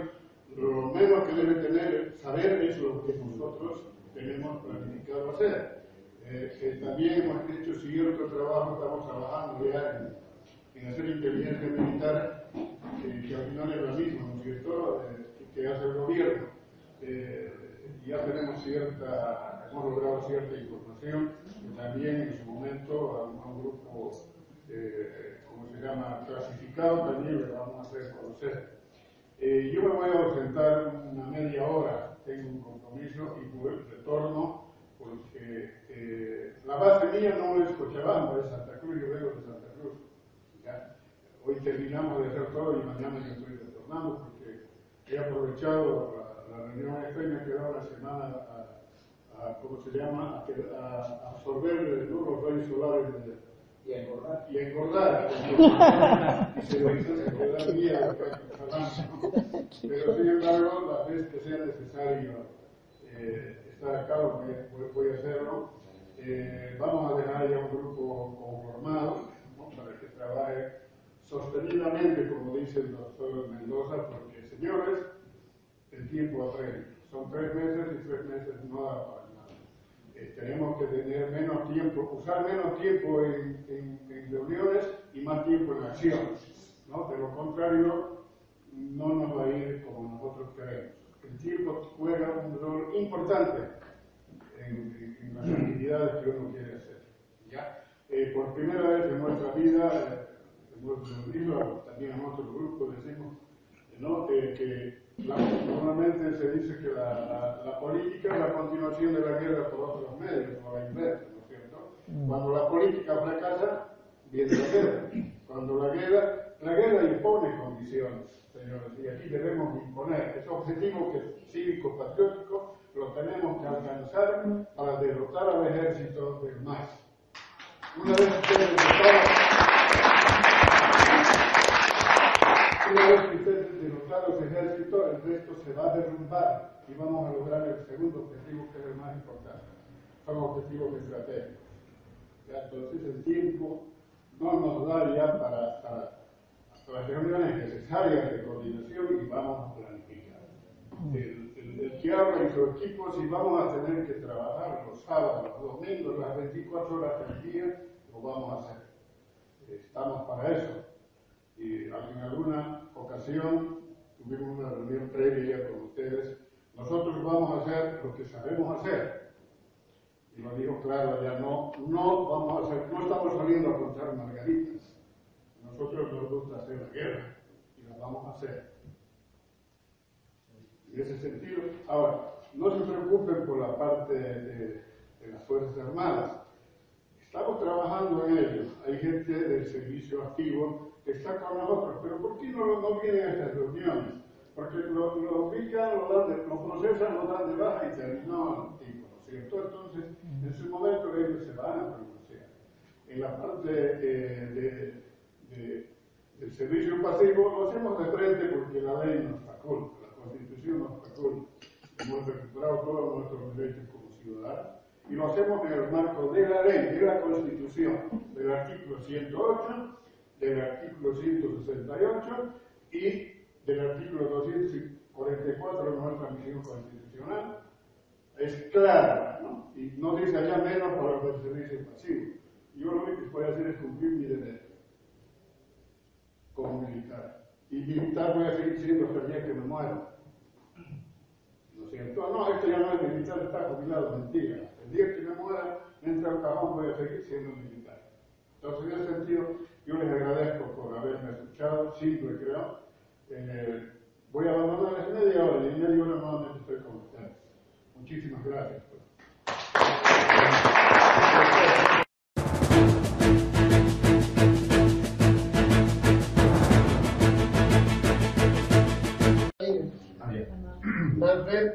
lo menos que debe tener, saber es lo que nosotros tenemos planificado hacer. Eh, eh, también hemos hecho cierto trabajo, estamos trabajando ya en, en hacer inteligencia militar, eh, que al final es la misma, ¿no es cierto?, eh, que hace el gobierno. Eh, ya tenemos cierta, hemos logrado cierta información, y también en su momento a un, a un grupo, eh, ¿cómo se llama?, clasificado, también le vamos a hacer conocer. Eh, yo me voy a ausentar una media hora, tengo un compromiso y pues, retorno porque eh, la base mía no es Cochabamba, es Santa Cruz, yo vengo de Santa Cruz. ¿Ya? Hoy terminamos de hacer todo y mañana yo estoy retornando porque he aprovechado la, la reunión esta y me he quedado una semana a, a ¿cómo se llama?, a, a absorber ¿no? los rayos solares de, y a engordar. Y a engordar. Y se me queda miedo, pero sin embargo, la vez que sea necesario eh, estar acá, voy, voy a hacerlo. Eh, vamos a dejar ya un grupo conformado, ¿no? Para que trabaje sostenidamente, como dice el doctor Mendoza, porque, señores, el tiempo apremia. Son tres meses y tres meses no da para nada. Eh, tenemos que tener menos tiempo, usar menos tiempo en, en, en reuniones y más tiempo en acciones, ¿no? De lo contrario, no nos va a ir como nosotros queremos. El tiempo juega un rol importante en, en, en las actividades que uno quiere hacer. ¿Ya? Eh, por primera vez en nuestra vida, eh, hemos reunido, también en otro grupo decimos, ¿no? eh, que la, normalmente se dice que la, la, la política es la continuación de la guerra por otros medios, o la inversa, ¿no es cierto? Cuando la política fracasa, viene la guerra. Cuando la guerra, la guerra impone condiciones, señores, y aquí debemos imponer. Ese objetivo que es cívico-patriótico lo tenemos que alcanzar para derrotar al ejército del MAS. Una vez que ustedes derrotaron, una vez que ustedes derrotaron ese ejército, el resto se va a derrumbar y vamos a lograr el segundo objetivo, que es el más importante. Son objetivos estratégicos. ¿Ya? Entonces el tiempo no nos da ya para, para, para las reuniones necesarias de coordinación y vamos a planificar. El, el, el que habla y su equipo, si vamos a tener que trabajar los sábados, los domingos, las veinticuatro horas del día, lo vamos a hacer. Estamos para eso. Y en alguna ocasión tuvimos una reunión previa con ustedes. Nosotros vamos a hacer lo que sabemos hacer. Y lo digo claro, ya no, no vamos a hacer, no estamos saliendo a contar margaritas. Nosotros nos gusta hacer la guerra y la vamos a hacer. En ese sentido, ahora, no se preocupen por la parte de, de las Fuerzas Armadas. Estamos trabajando en ello. Hay gente del servicio activo que está con nosotros, pero ¿por qué no, no vienen a estas reuniones? Porque lo, lo ubican, lo, dan de, lo procesan, lo dan de baja y terminó el tipo, ¿no es cierto? Entonces, en su momento ellos se van a pronunciar. En la parte eh, de, de, del servicio pasivo lo hacemos de frente porque la ley nos faculta, la Constitución nos faculta. Hemos recuperado todos nuestros derechos como ciudadanos y lo hacemos en el marco de la ley, de la Constitución, del artículo ciento ocho, del artículo ciento sesenta y ocho y del artículo doscientos cuarenta y cuatro de nuestra misión constitucional. Es clara, ¿no? Y no dice allá menos para los del servicio pasivo. Yo lo único que voy a hacer es cumplir mi deber como militar. Y militar voy a seguir siendo hasta el día que me muera. ¿No es cierto? No, esto ya no es militar, está jubilado, mentira. El día que me muera, mientras al cajón voy a seguir siendo militar. Entonces, en ese sentido, yo les agradezco por haberme escuchado, simple creo. Eh, voy a abandonarles media hora y en media hora nuevamente estoy con ustedes. Muchísimas gracias. Pues. Manfred,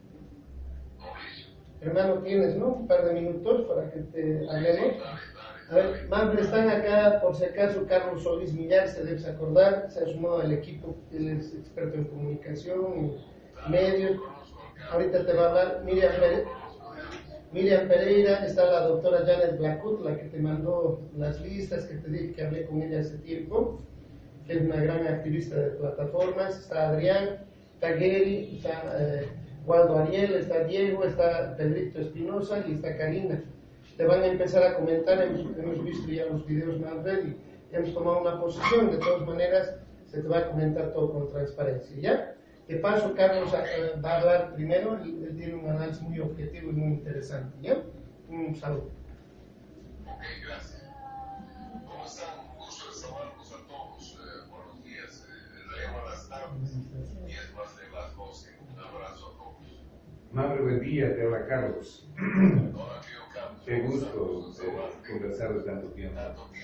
hermano, tienes, ¿no? Un par de minutos para que te hablemos. A ver, Manfred, están acá, por si acaso, Carlos Solís Millar, se debes acordar, se ha sumado al equipo, él es experto en comunicación y medios. Ahorita te va a hablar Miriam Pereira, Miriam Pereira, está la doctora Janet Blackwood, la que te mandó las listas, que te dije que hablé con ella hace tiempo, que es una gran activista de plataformas. Está Adrián, está Gary, está eh, Waldo Ariel, está Diego, está Pedrito Espinosa y está Karina. Te van a empezar a comentar, hemos, hemos visto ya los videos más y hemos tomado una posición. De todas maneras, se te va a comentar todo con transparencia, ¿ya? De paso, Carlos uh, va a hablar primero, él, él tiene un análisis muy objetivo y muy interesante, ¿ya? Un saludo. Ok, gracias. ¿Cómo están? Un gusto de saludarlos a todos. Eh, buenos días. Eh, en realidad, buenas tardes. Mauro, buen día, te habla Carlos. Qué gusto eh, conversar de tanto tiempo.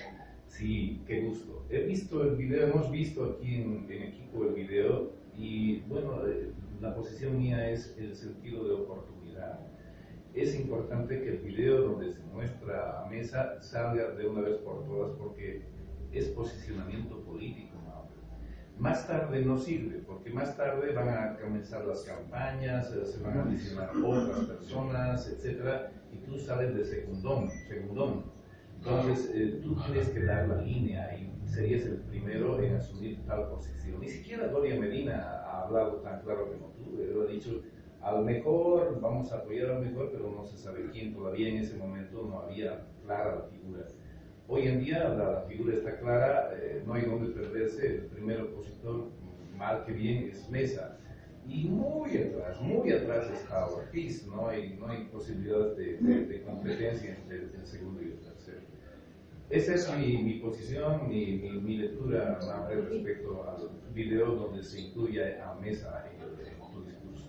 Sí, qué gusto. He visto el video, hemos visto aquí en, en equipo el video y bueno, eh, la posición mía es el sentido de oportunidad. Es importante que el video donde se muestra a Mesa salga de una vez por todas porque es posicionamiento político, Mauro. Más tarde no sirve, porque más tarde van a comenzar las campañas, se van a adicionar otras personas, etcétera, y tú sales de secundón, segundón. Entonces, eh, tú tienes que dar la línea y serías el primero en asumir tal posición. Ni siquiera Gloria Medina ha hablado tan claro como tú. Él ha dicho, al mejor, vamos a apoyar al mejor, pero no se sabe quién. Todavía en ese momento no había clara la figura. Hoy en día la, la figura está clara, eh, no hay donde perderse. El primer opositor, mal que bien, es Mesa. Y muy atrás, muy atrás está Ortiz. No hay, no hay posibilidades de, de, de competencia entre el, el segundo y el tercero. Esa es mi, mi posición, mi, mi, mi lectura Manuel, respecto al video donde se incluye a Mesa en, el, en tu discurso.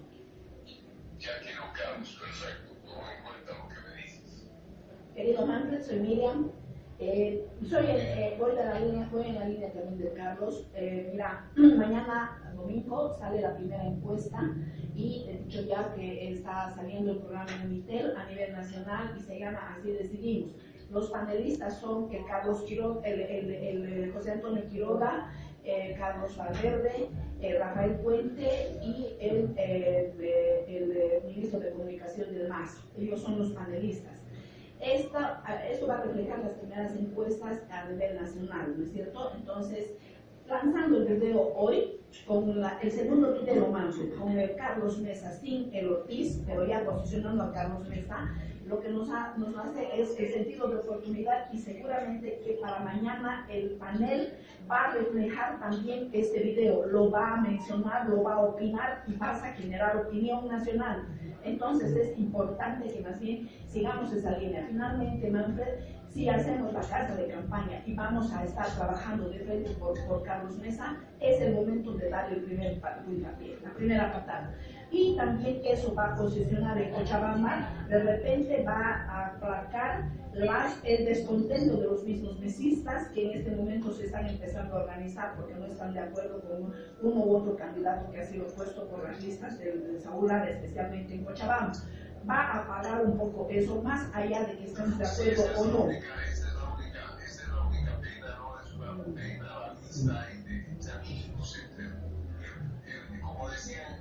Ya quiero Carlos, perfecto, tomo en cuenta lo que me dices. Querido Manfred, soy Miriam. Eh, soy el, eh, voy de la línea, voy en la línea también de Carlos. Eh, mira, mañana domingo sale la primera encuesta y he dicho ya que está saliendo el programa en Mitel a nivel nacional y se llama Así Decidimos. Los panelistas son el Carlos Quiroga, el, el, el, el José Antonio Quiroga, eh, Carlos Valverde, eh, Rafael Puente y el, eh, el, el ministro de Comunicación del M A S. Ellos son los panelistas. Esta, esto va a reflejar las primeras encuestas a nivel nacional, ¿no es cierto? Entonces, lanzando el video hoy, con la, el segundo video manso, con el Carlos Mesa sin el Ortiz, pero ya posicionando a Carlos Mesa, lo que nos, ha, nos hace es el sentido de oportunidad y seguramente que para mañana el panel va a reflejar también este video, lo va a mencionar, lo va a opinar y vas a generar opinión nacional. Entonces es importante que más bien sigamos esa línea. Finalmente, Manfred, si hacemos la casa de campaña y vamos a estar trabajando de frente por, por Carlos Mesa, es el momento de darle el primer puntapié, la primera patada. Y también eso va a posicionar en Cochabamba, de repente va a aplacar las, el descontento de los mismos mesistas que en este momento se están empezando a organizar porque no están de acuerdo con uno u otro candidato que ha sido puesto por las listas del de Saúl Ara, especialmente en Cochabamba. Va a apagar un poco eso, más allá de que estemos de acuerdo o no. Esa es la única, esa es la única pena, no es una pena la lista de amigos entre, como decían,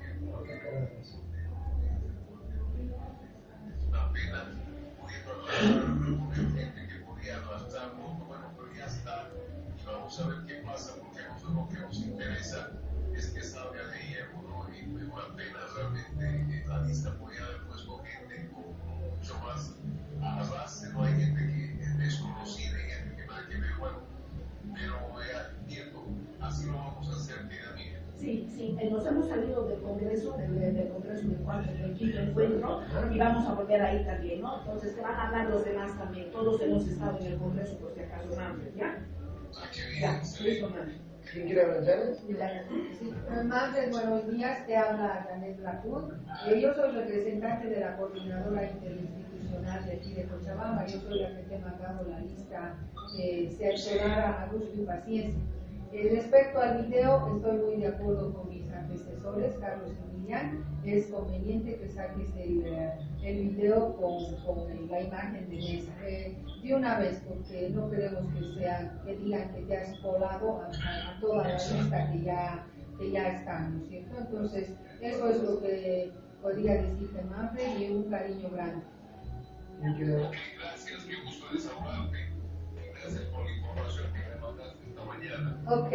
una pena pudiendo hablar con gente que podía arrastrar voto, bueno, pero ya está, y vamos a ver qué pasa, porque a nosotros lo que nos interesa es que salga de ella, ¿no? Y una pena realmente la lista podía haber puesto gente con mucho más arrastre, no hay gente que es desconocida y gente que nada que ver, bueno, pero ya entiendo, así lo vamos a hacer, querida Miguel. Sí, sí, nos hemos salido del Congreso, del, del Congreso del cuarto, del quinto encuentro, y vamos a volver ahí también, ¿no? Entonces, te van a hablar los demás también. Todos hemos estado en el Congreso, por si acaso, Manfred, ¿ya? Ya, listo, Manfred. ¿Quién quiere hablar? Sí. Manfred, buenos días, te habla Janet Lacun. Eh, yo soy representante de la coordinadora interinstitucional de aquí de Cochabamba. Yo soy la que te he mandado la lista, eh, se accionara a gusto y paciencia. Eh, respecto al video, estoy muy de acuerdo con mis antecesores, Carlos y Miriam. Es conveniente que saques el, el video con, con la imagen de Mesa. Eh, de una vez, porque no queremos que sea, que digan que te has colado a, a, a toda la lista que ya, que ya están, ¿no es cierto? Entonces, eso es lo que podría decirte, Manfred, y un cariño grande. Gracias, me gusto desahogarte. Gracias por la información que me mandaste esta mañana. Ok.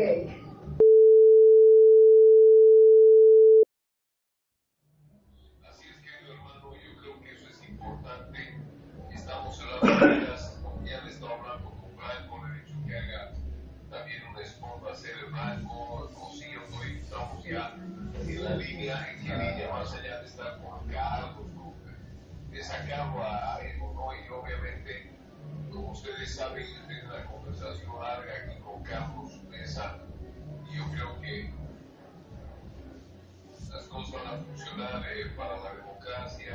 Así es, querido hermano, yo creo que eso es importante. Estamos en las maneras, ya le estaba hablando con Blanco, le he dicho que haga también un spot para hacer el Blanco, Cosillo, hoy estamos ya en la línea, en qué línea, más allá de estar con Carlos, de sacarlo a él, ¿no? Y obviamente, como ustedes saben, yo tengo una conversación larga aquí con Carlos Mesa, y yo creo que las cosas van a funcionar eh, para la democracia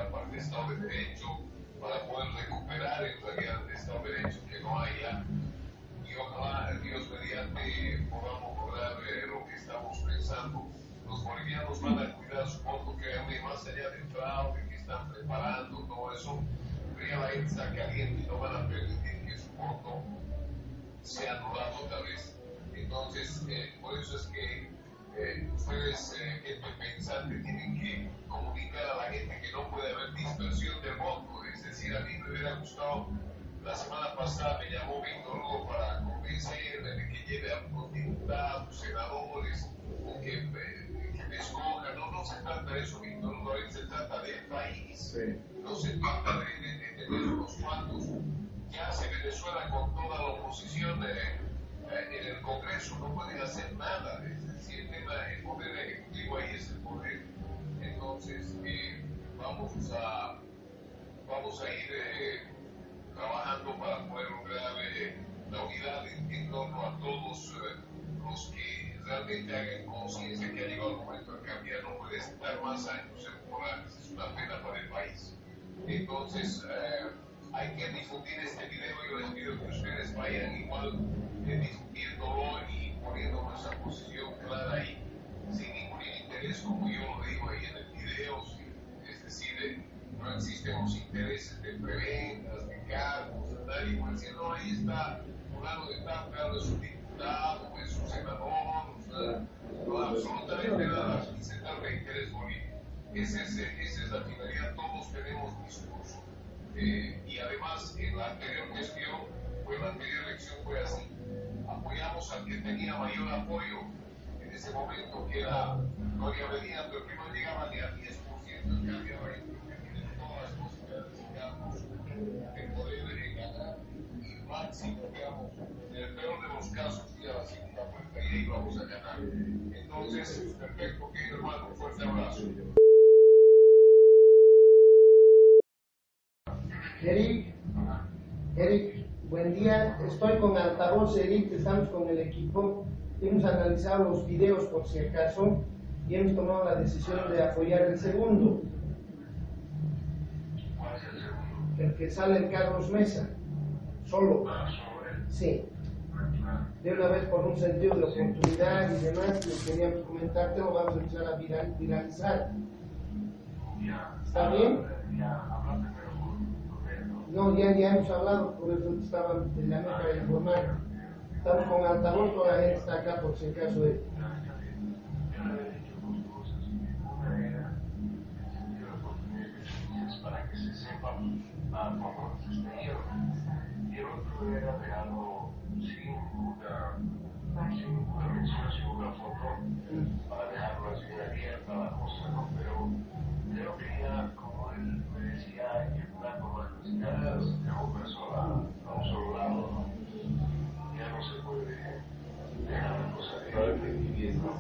gente está caliente y no van a permitir que su voto sea anulado otra vez. Entonces, eh, por eso es que eh, ustedes, eh, gente pensante, tienen que comunicar a la gente que no puede haber dispersión del voto. Es decir, a mí me hubiera gustado, la semana pasada me llamó Víctor Hugo para convencerme de que lleve a unos diputados, senadores, o que, eh, que me escojan. No, no se trata de eso, Víctor Hugo, se trata del país. Sí. No se trata de, de, de tener unos cuantos. Ya hace Venezuela con toda la oposición eh, eh, en el Congreso, no pueden hacer nada. Es decir, el tema, el poder ejecutivo ahí es el poder. Entonces, eh, vamos a vamos a ir eh, trabajando para poder lograr eh, la unidad en, en torno a todos eh, los que realmente hagan conciencia que ha llegado el momento de cambiar. No puede estar más años en Morales, es una pena para el país. Entonces, eh, hay que difundir este video. Yo les pido que ustedes vayan igual eh, difundiéndolo y poniendo nuestra posición clara ahí, sin ningún interés, como yo lo digo ahí en el video. Es decir, eh, no existen los intereses de prebendas, de cargos, de nadie puede decir, no, ahí está fulano de tal, claro, es un diputado, es un senador, o sea, no, absolutamente nada, y se trata de interés político. Esa es, esa es la finalidad, todos tenemos discurso. Eh, y además, en la anterior gestión, o en la anterior elección fue así. Apoyamos al que tenía mayor apoyo en ese momento, que era Gloria Medina, pero que no llegaba ni al diez por ciento del cambio ahí, porque tiene todas las posibilidades, digamos, de poder ganar y máximo, digamos, en el peor de los casos, ir a la segunda vuelta y ahí vamos a ganar. Entonces, perfecto, querido hermano, un fuerte abrazo. Eric, Eric, buen día. Estoy con altavoz, Eric, estamos con el equipo. Hemos analizado los videos por si acaso y hemos tomado la decisión de apoyar el segundo. El que sale en Carlos Mesa, solo. Sí. De una vez por un sentido de oportunidad y demás, lo queríamos comentarte, lo vamos a empezar a viral, viralizar. ¿Está bien? No, ya, ya hemos hablado, por eso estaba, te llamé para informar. Estamos con altavoz, toda la gente está acá por si acaso de... Para que se sepa cómo sucedieron. Y el otro era de algo sin una, sin una mención, sin una foto, para dejarlo así abierta la cosa, ¿no? Pero creo que ya, como él me decía, y el plan como las caras de una persona a un solo lado, ¿no? Ya no se puede dejar la cosa de vivir, ¿no?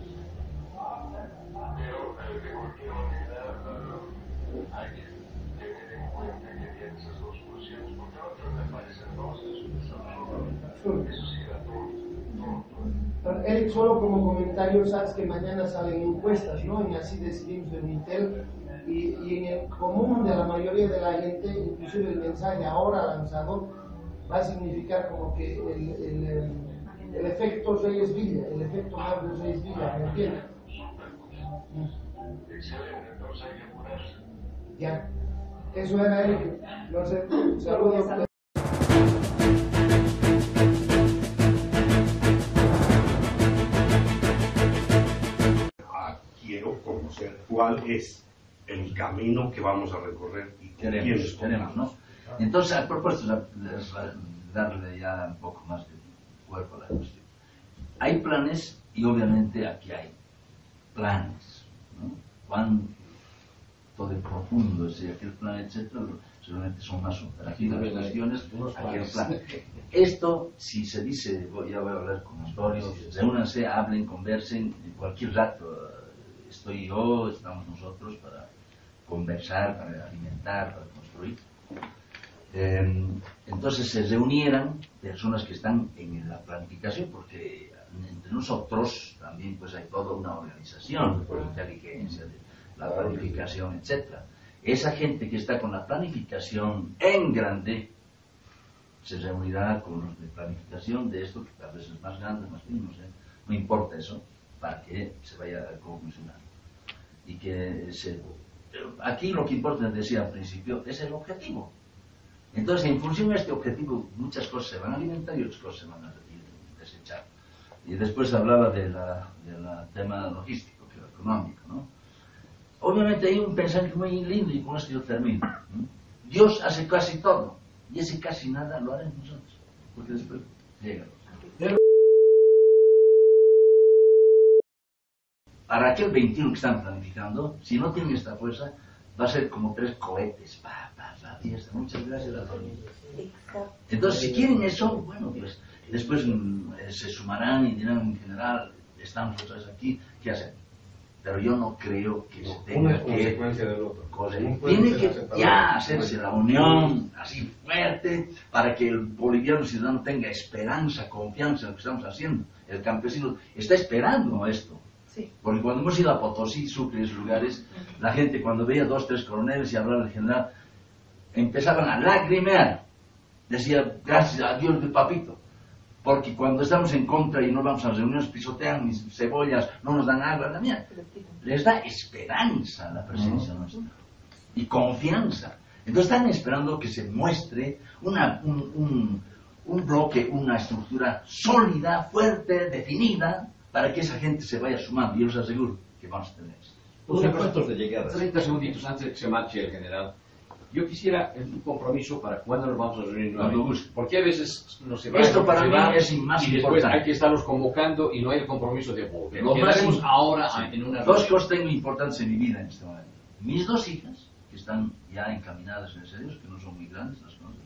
Pero eh, de cualquier manera uh, hay que tener en cuenta que tiene esas dos posiciones, porque a otros me parecen dos, eso, eso sí era todo, todo. Eric, solo como comentario, sabes que mañana salen encuestas, ¿no? Y así decidimos en Intel. Y, y en el común de la mayoría de la gente, inclusive el mensaje ahora lanzado, va a significar como que el, el, el, el efecto Reyes Villa, el efecto Magnus Reyes Villa, ¿me entiendes? Excelente, entonces hay que apurarse. Ya. Eso era Eric. No sé, saludos. Quiero conocer cuál es el camino que vamos a recorrer y queremos, queremos, ¿no? Entonces, a propósito de darle ya un poco más de cuerpo a la cuestión. Hay planes y obviamente aquí hay planes, ¿no? Cuánto de profundo es aquel plan, etcétera, seguramente son más operativas las cuestiones, aquel plan. Esto, si se dice, ya voy a hablar con Astorio, reúnanse, hablen, conversen, en cualquier rato estoy yo, estamos nosotros para conversar, para alimentar, para construir. Eh, entonces se reunieran personas que están en la planificación, porque entre nosotros también pues hay toda una organización de inteligencia, de la planificación, etcétera. Esa gente que está con la planificación en grande se reunirá con los de planificación de esto, que tal vez es más grande, más pequeño, no sé, no importa eso, para que se vaya a comisionar. Y que se... Aquí lo que importa, decía al principio, es el objetivo. Entonces, en función de este objetivo, muchas cosas se van a alimentar y otras cosas se van a desechar. Y después hablaba del de la tema logístico, que era económico, ¿no? Obviamente hay un pensamiento muy lindo, y con esto yo termino, ¿no? Dios hace casi todo, y ese casi nada lo haremos nosotros, porque después llega. Pero para aquel veintiuno que están planificando, si no tienen esta fuerza, va a ser como tres cohetes, pa, pa, pa, fiesta. Muchas gracias a todos. Entonces, si quieren eso, bueno, pues después mm, se sumarán y dirán en general, estamos nosotros aquí, ¿qué hacen? Pero yo no creo que se tenga una que... consecuencia del otro. Tiene que ya hacerse la unión así fuerte para que el boliviano ciudadano tenga esperanza, confianza en lo que estamos haciendo. El campesino está esperando esto. Sí. Porque cuando hemos ido a Potosí, Sucre y esos lugares, la gente cuando veía dos, tres coroneles y hablaban del general, empezaban a lagrimear. Decía, gracias a Dios de papito. Porque cuando estamos en contra y no vamos a las reuniones, pisotean mis cebollas, no nos dan agua, la mía. Les da esperanza a la presencia nuestra. Y confianza. Entonces están esperando que se muestre una, un, un, un bloque, una estructura sólida, fuerte, definida, para que esa gente se vaya sumando. Y yo les aseguro que vamos a tener eso. Una cosa, de llegadas. treinta segunditos antes de que se marche el general. Yo quisiera un compromiso para cuándo nos vamos a reunir nuevamente. Porque a veces no se va. Esto para se mí va, es más y después importante. hay que estarlos convocando y no hay el compromiso de volver. Lo más Quedaremos im- ahora sí. en una Dos reunión. cosas tengo importantes en mi vida en este momento. Mis dos hijas, que están ya encaminadas en serios, que no son muy grandes, las conozco.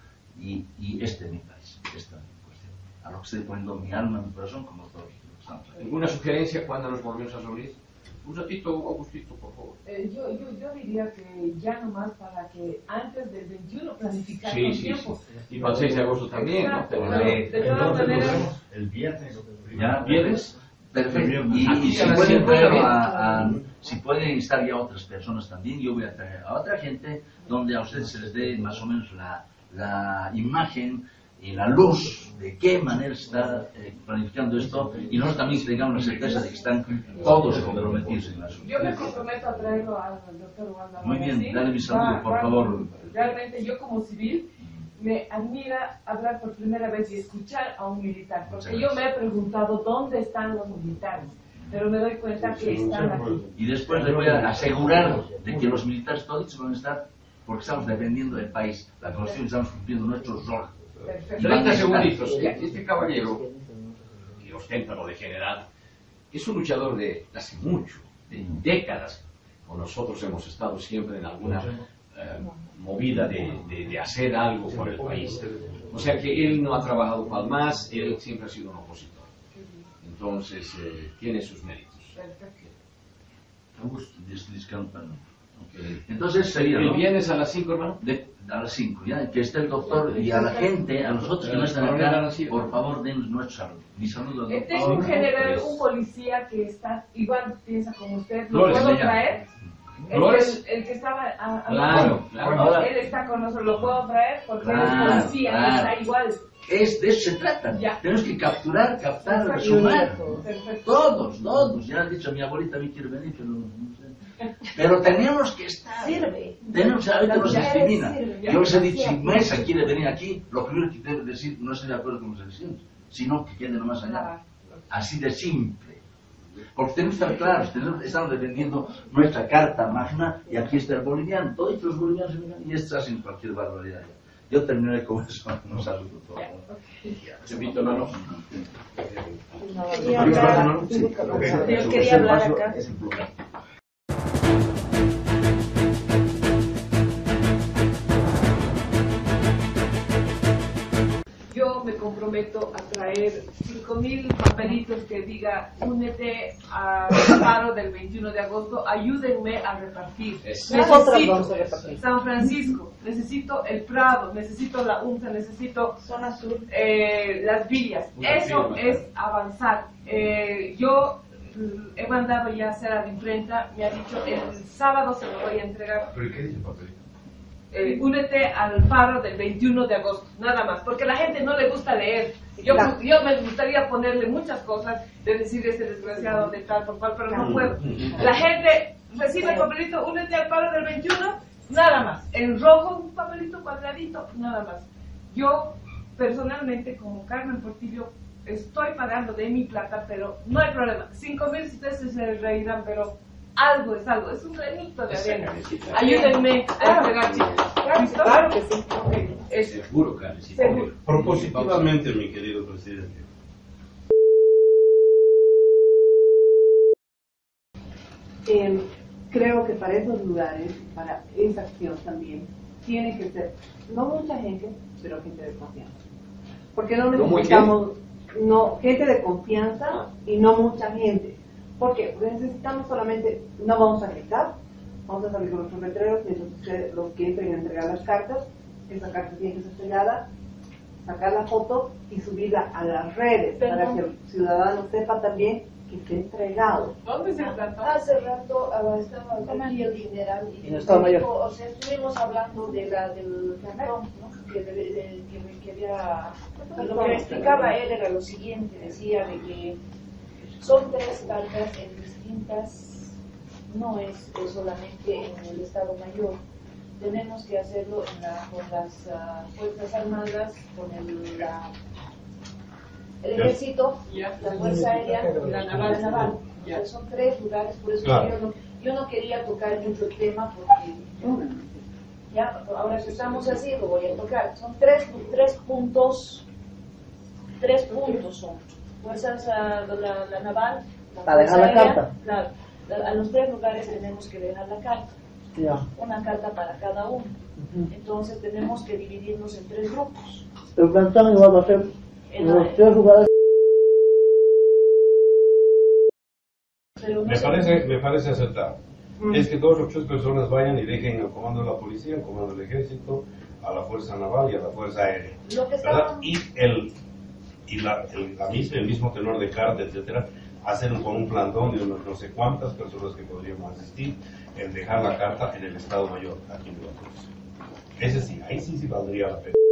Y, y este es mi país, esta cuestión. A lo que estoy poniendo mi alma, mi corazón, como todos los que estamos aquí. ¿Alguna sugerencia cuándo nos volvemos a reunir? Un ratito, Augustito, por favor. Eh, yo, yo, yo diría que ya nomás para que antes del veintiuno planificar Sí, con sí, tiempo. sí. Y para el seis de agosto también, ¿no? Exacto. Tenemos- De, de todas maneras, el viernes. ¿Ya? ¿Viernes? Perfecto. Y, Aquí y si a las pueden cinco de la traer mañana. a, a- si pueden estar ya otras personas también, yo voy a traer a otra gente donde a ustedes se les dé más o menos la, la imagen y la luz de qué manera se está eh, planificando esto, y nosotros también tengamos la certeza de que están todos comprometidos en el asunto. yo me comprometo a traerlo al doctor Wanda. Muy bien, Magazine. dale mi saludo, Va- por va- favor. Realmente yo como civil me admira hablar por primera vez y escuchar a un militar, porque Muchas yo me gracias. he preguntado dónde están los militares, pero me doy cuenta que están aquí. Y después les voy a asegurar de que los militares todos van a estar, porque estamos defendiendo el país, la Constitución, estamos cumpliendo nuestro rol. Perfecto. Y van a treinta estar. segunditos. Este caballero, que ostenta lo de general, es un luchador de hace mucho, de décadas. Con nosotros hemos estado siempre en alguna eh, movida de, de, de hacer algo por el país. O sea que él no ha trabajado para más, él siempre ha sido un opositor. Entonces, eh, tiene sus méritos. Augusto, dis- disculpa, no. Ok. Entonces sería, ¿El ¿no? viernes a las cinco, hermano? De, a las cinco, ya, que esté el doctor, y a la gente, a nosotros que no están acá, por favor, denos nuestro saludo. Mi saludo al Eh, doctor. Tengo un general, un policía que está, igual piensa como usted, ¿lo Flores, puedo se llama. traer? El, Flores. el- el que estaba a, a- Claro, claro. Ahora, él está con nosotros, ¿lo puedo traer? Porque él Claro, es policía, claro. está igual. Es, de eso se trata. Ya. Tenemos que capturar, captar, Perfecto. sumar. Perfecto. Todos, todos. Ya han dicho, mi abuelita también quiere venir, pero no sé. Pero tenemos que estar. Sirve. Tenemos que ahorita nos Ya discrimina. sirve. Yo les he dicho, si Mesa quiere venir aquí, lo primero que debe decir, no estoy de acuerdo con las elecciones, sino que quede nomás allá. Así de simple. Porque tenemos que estar claros, tenemos, estamos defendiendo nuestra carta magna, y aquí está el boliviano, todos los bolivianos, y estos hacen cualquier barbaridad. Yo terminaré con eso, un saludo a todos. Te invito, hermano. Quería hablar, yo quería hablar acá. Yo me comprometo a traer cinco mil papelitos que diga únete al paro del veintiuno de agosto, ayúdenme a repartir. Eso. Nosotros Necesito vamos a repartir. San Francisco, necesito el Prado, necesito la U N S A, necesito Zona Sur. eh, las villas. Una Eso firma. es avanzar. Eh, yo mm, he mandado ya a hacer a la imprenta, me ha dicho el sábado se lo voy a entregar. ¿Pero qué dice el papelito? Eh, únete al paro del veintiuno de agosto, nada más, porque a la gente no le gusta leer. Yo, Claro. yo me gustaría ponerle muchas cosas, de decir ese desgraciado de tal por cual, pero no puedo. La gente recibe el papelito, únete al paro del veintiuno, nada más. El rojo, un papelito cuadradito, nada más. Yo, personalmente, como Carmen Portillo, estoy pagando de mi plata, pero no hay problema. Cinco mil ustedes se reirán, pero algo es algo, es un granito de arena. Ayúdenme a entregar, chicos. Claro que sí. Okay. Es, Seguro, Karencita. Propositivamente, mi querido presidente. Eh, creo que para esos lugares, para esa acción también, tiene que ser, no mucha gente, pero gente de confianza. Porque no necesitamos, no, gente de confianza y no mucha gente. ¿Por qué? Porque necesitamos solamente, no vamos a gritar, vamos a salir con nuestros letreros, mientras ustedes, los que entren a entregar las cartas, esa carta tiene que ser sellada, sacar la foto y subirla a las redes, Perdón. para que el ciudadano sepa también que esté entregado. ¿Dónde se trató? Hace rato uh, estaba aquí el general y en el Estado Mayor. O sea, estuvimos hablando de la, del cartón, ¿no? que, de, de, que, que había, y lo que explicaba él era lo siguiente, decía de que son tres cartas en distintas, no es, es solamente en el Estado Mayor. Tenemos que hacerlo en la, con las uh, Fuerzas Armadas, con el, la, el Ejército, yeah. la Fuerza Aérea y la Naval. La naval. Yeah. Son tres lugares, por eso claro. yo, no, yo no quería tocar mucho el tema, porque ya, ahora que estamos así, lo voy a tocar. Son tres, tres puntos, tres puntos son. Fuerzas, uh, la, la Naval, la Para dejar Fuerza la Aérea, carta. Claro, a los tres lugares tenemos que dejar la carta. Ya. Una carta para cada uno. Uh-huh. Entonces tenemos que dividirnos en tres grupos. El plantón igual va a ser en los la... tres lugares. No me, parece, me parece acertado. Mm. Es que dos o tres personas vayan y dejen al comando de la policía, al comando del ejército, a la fuerza naval y a la fuerza aérea. Lo que ¿verdad? Y, el, y la, el, la misma, el mismo tenor de carta, etcétera, hacer con un plantón de unos no sé cuántas personas que podríamos asistir en dejar la carta en el Estado Mayor, aquí en Veracruz. Ese sí, ahí sí sí valdría la pena.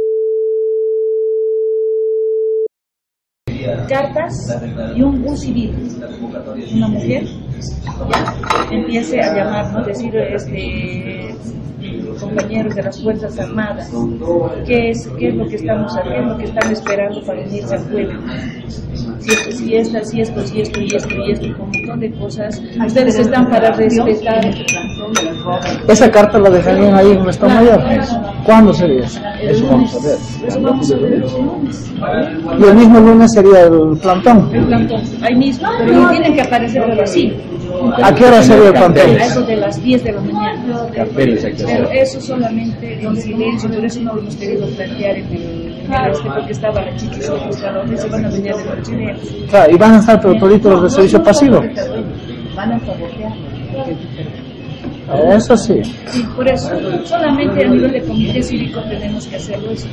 Cartas y un bus civil, una mujer ya empiece a llamarnos, decir este compañeros de las Fuerzas Armadas, qué es, qué es lo que estamos haciendo, qué están esperando para unirse al pueblo. Si esto, si esta, si esto, si esto, y esto, y esto, y con un montón de cosas. Ustedes están para respetar. ¿Esa carta la dejarían ahí en el Estado Mayor? ¿Cuándo sería eso? Eso vamos a ver. Eso vamos a ver el lunes. Y el mismo lunes sería el plantón. El plantón, ahí mismo, pero tienen que aparecer pero así. ¿A qué hora sería el plantón? A eso de las diez de la mañana. Pero eso solamente en silencio, por eso no lo hemos querido plantear en el, en el este, porque estaba la chiquis y a dónde se van a venir de los chilenos. Claro, y van a estar pero toditos los de servicio pasivo. Van a sabotear. Eso sí. Sí, por eso, solamente a nivel de comité cívico tenemos que hacerlo eso.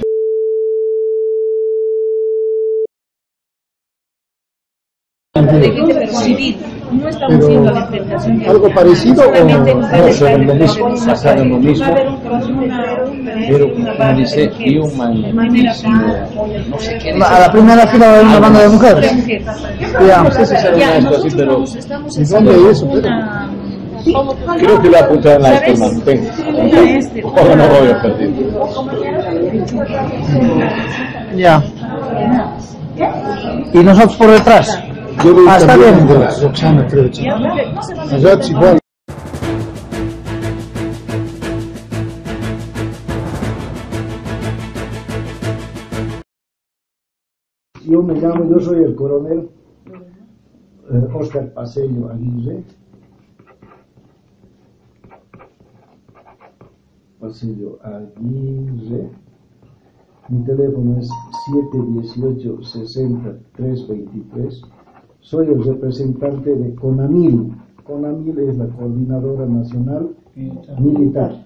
De gente pero civil, no estamos haciendo la implementación de algo parecido o no son lo mismo, pasaron lo mismo, pero como dice Human, no sé qué. A la primera fila va a haber una banda de mujeres. Ya, no sé si será esto así, pero ¿dónde es eso? Creo que la apuntada en la esquema, tengo. Ojalá no voy a perder. Ya. Y nosotros por detrás. Ah, está bien. Roxana, creo. Nosotros igual. Yo me llamo, yo soy el coronel eh, Oscar Paseño Aguirre. Paseño Aguirre. Mi teléfono es siete uno ocho, sesenta, tres veintitrés. Soy el representante de CONAMIL. CONAMIL es la Coordinadora Nacional Militar.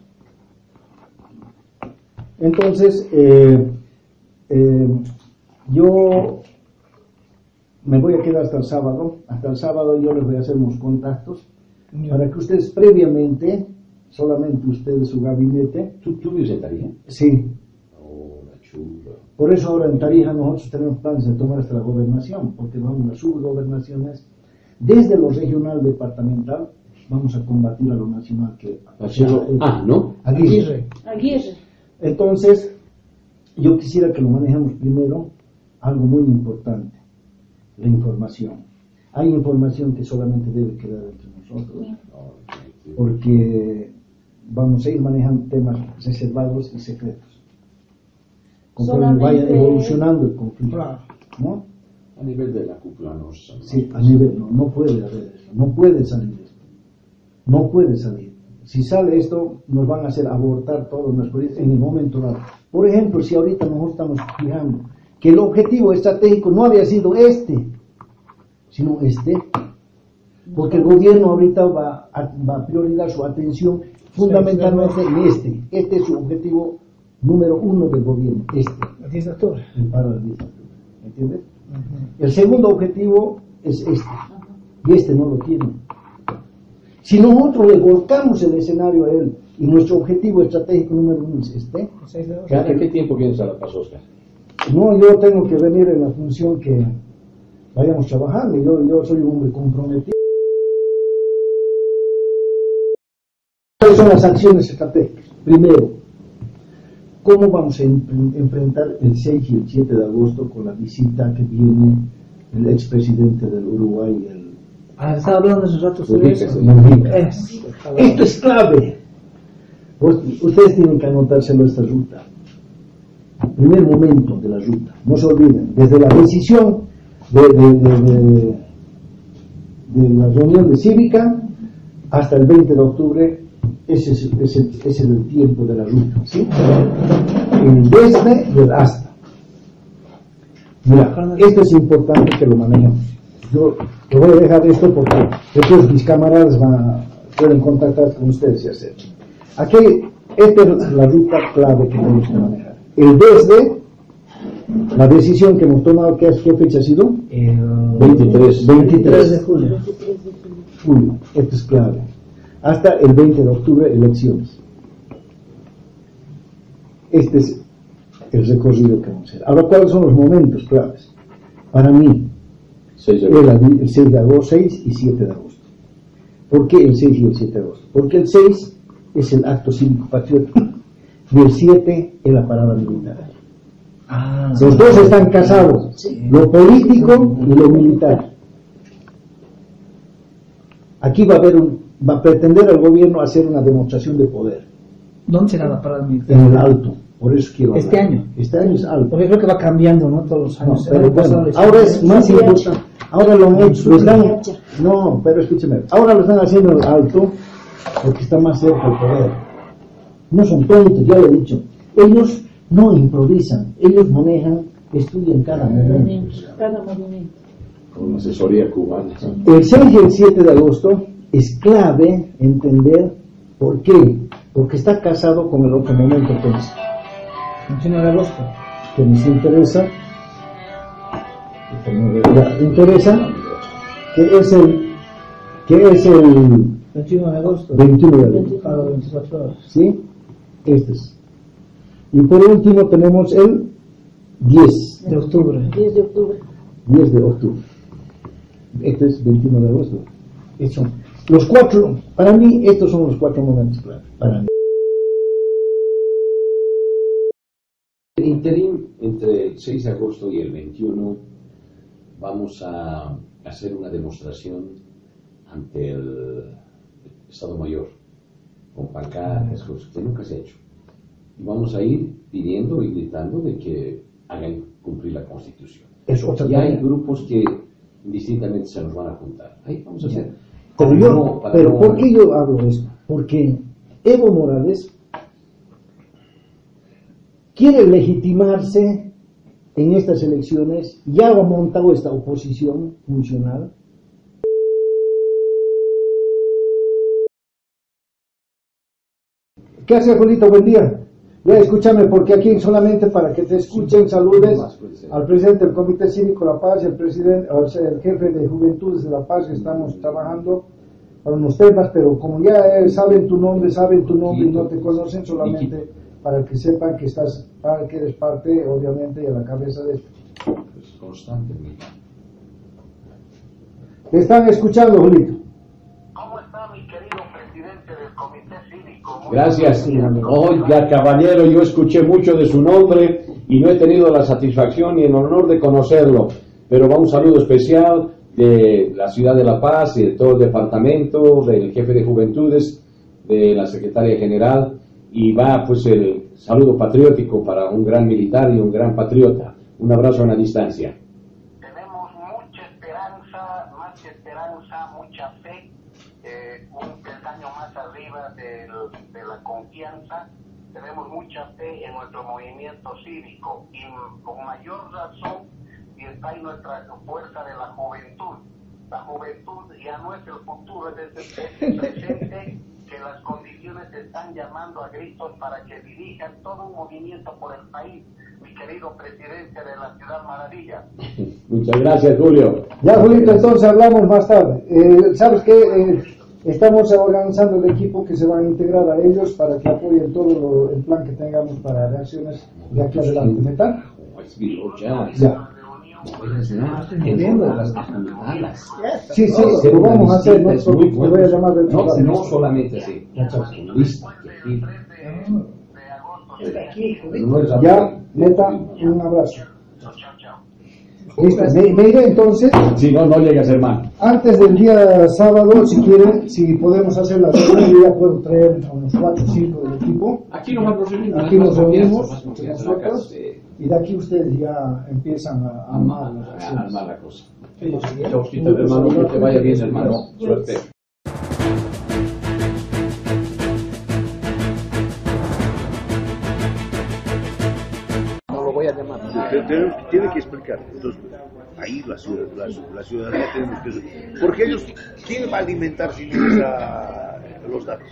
Entonces, eh, eh, yo me voy a quedar hasta el sábado. Hasta el sábado yo les voy a hacer unos contactos para que ustedes previamente, solamente ustedes, su gabinete. ¿Tú, tú vives en Tarija? Sí. Por eso ahora en Tarija nosotros tenemos planes de tomar hasta la gobernación, porque vamos a subgobernaciones desde lo regional departamental vamos a combatir a lo nacional que... Ah, ¿no? Aguirre. Aguirre. Entonces, yo quisiera que lo manejemos primero, algo muy importante, la información. Hay información que solamente debe quedar entre nosotros, porque vamos a ir manejando temas reservados y secretos. Conforme vaya evolucionando el conflicto, ¿no? A nivel de la cúpula no se sabe. Sí, a nivel, no, no puede haber eso, no puede salir esto, no puede salir. Si sale esto, nos van a hacer abortar todos los proyectos en el momento dado. Por ejemplo, si ahorita nosotros estamos fijando que el objetivo estratégico no había sido este, sino este, porque el gobierno ahorita va a, va a priorizar su atención fundamentalmente en este. Este es su objetivo número uno del gobierno, este. El diez de octubre. El paro del diez de octubre, ¿entiendes? Uh-huh. El segundo objetivo es este, uh-huh. y este no lo tiene. Si nosotros le volcamos el escenario a él, y nuestro objetivo estratégico número uno es este. ¿Cada qué tiempo vienes a La Paz, Oscar? No, yo tengo que venir en la función que vayamos trabajando, yo, yo soy un hombre comprometido. ¿Cuáles son las acciones estratégicas? Primero, ¿cómo vamos a enfrentar el seis y el siete de agosto con la visita que viene el expresidente del Uruguay, el Ah, estaba hablando hace rato sobre eso. Es, esto es clave. Pues, ustedes tienen que anotárselo esta ruta. Primer momento de la ruta. No se olviden. Desde la decisión de, de, de, de, de la reunión de cívica hasta el veinte de octubre, ese es, ese, ese es el tiempo de la ruta. ¿Sí? El desde y el hasta. Mira, esto es importante que lo manejemos. Yo le voy a dejar esto porque después mis camaradas van a, pueden contactar con ustedes y hacer. Aquí, esta es la ruta clave que tenemos que manejar. El desde, la decisión que hemos tomado, ¿qué, qué fecha ha sido? El veintitrés. veintitrés de julio. Julio, esto es clave. Hasta el veinte de octubre, elecciones. Este es el recorrido que vamos a hacer. Ahora, ¿cuáles son los momentos claves? Para mí, el seis de agosto, seis y siete de agosto. ¿Por qué el seis y el siete de agosto? Porque el seis es el acto cívico patriótico y el siete es la parada militar. Ah, los dos están casados, sí. Lo político y lo militar. Aquí va a haber un, va a pretender el gobierno hacer una demostración de poder. ¿Dónde será la parada militar? En el Alto. Por eso quiero Este hablar. año. Este año es alto. Porque creo que va cambiando, ¿no? Todos los años. No, pero bueno, ahora es más importante. Ahora lo han hecho, lo están, no, pero escúcheme, ahora lo están haciendo alto porque está más cerca del poder. No son tontos, ya lo he dicho. Ellos no improvisan, ellos manejan, estudian cada momento. Cada movimiento. Con asesoría cubana. El seis y el siete de agosto es clave entender por qué. Porque está casado con el otro momento que es. veintiuno de agosto. Que nos interesa. Ya, interesa que es el que es el veintiuno de agosto. veintiuno de agosto. Cada veinticuatro horas. ¿Sí? Este es. Y por último tenemos el diez de octubre. diez de octubre. diez de octubre. Este es veintiuno de agosto. Estos son los cuatro, para mí estos son los cuatro momentos clave. Para mí. El interín entre el seis de agosto y el veintiuno vamos a hacer una demostración ante el Estado Mayor con pancartas, cosas que nunca se ha hecho. Y vamos a ir pidiendo y gritando de que hagan cumplir la Constitución. Es otra y hay manera. grupos que indistintamente se nos van a juntar. Ahí vamos a hacer. Pero, yo, no, pero no, ¿por qué yo hablo de esto? Porque Evo Morales quiere legitimarse en estas elecciones, ya ha montado esta oposición funcional. ¿Qué hace, Julito? Buen día. Ya escúchame, porque aquí solamente para que te escuchen, saludes al presidente del Comité Cívico La Paz, el presidente, o sea, el jefe de Juventudes de La Paz, que estamos trabajando para unos temas, pero como ya eh, saben tu nombre, saben tu nombre y no te conocen, solamente para que sepan que estás, para que eres parte, obviamente, y a la cabeza de esto. Es constante, Te están escuchando, Julito. ¿Cómo está, mi querido Gracias. Oiga, caballero, yo escuché mucho de su nombre y no he tenido la satisfacción y el honor de conocerlo, pero va un saludo especial de la ciudad de La Paz y de todo el departamento, del jefe de juventudes, de la secretaria general, y va pues el saludo patriótico para un gran militar y un gran patriota. Un abrazo a la distancia. Tenemos mucha esperanza, más que esperanza, mucha fe, eh, un peldaño más arriba de, de la confianza. Tenemos mucha fe en nuestro movimiento cívico y con mayor razón y está en nuestra fuerza de la juventud. La juventud ya no es el futuro, es el presente, que las condiciones están llamando a gritos para que dirijan todo un movimiento por el país. Mi querido presidente de la Ciudad Maravilla. Muchas gracias, Julio. Ya, Julito, entonces hablamos más tarde. Eh, ¿Sabes qué? Eh, estamos organizando el equipo que se va a integrar a ellos para que apoyen todo lo, el plan que tengamos para reacciones de aquí adelante. ¿Neta? Ya. Ya. Las apuntadas. Sí, sí, lo vamos a hacer. No, Es muy te bueno. voy a llamar del No, trabajo. no solamente así. Lista, que Ya, neta, un abrazo. Listo, me, me iré entonces. Si no, no llegas, hermano. Antes del día sábado, si quieren, si podemos hacer la reunión, yo ya puedo traer a unos cuatro o cinco del equipo. Aquí nos vamos a reunir. Aquí nos reunimos más entre confianza, nosotros. Y de aquí ustedes ya empiezan a armar las A acciones. armar la cosa. Chausquito, hermano, que te vaya bien, hermano. Suerte. No lo voy a llamar. Tiene que explicar. Entonces, ahí la, ciudad, la, la ciudadanía tenemos que... Porque ellos, ¿quién va a alimentar si no es a los datos?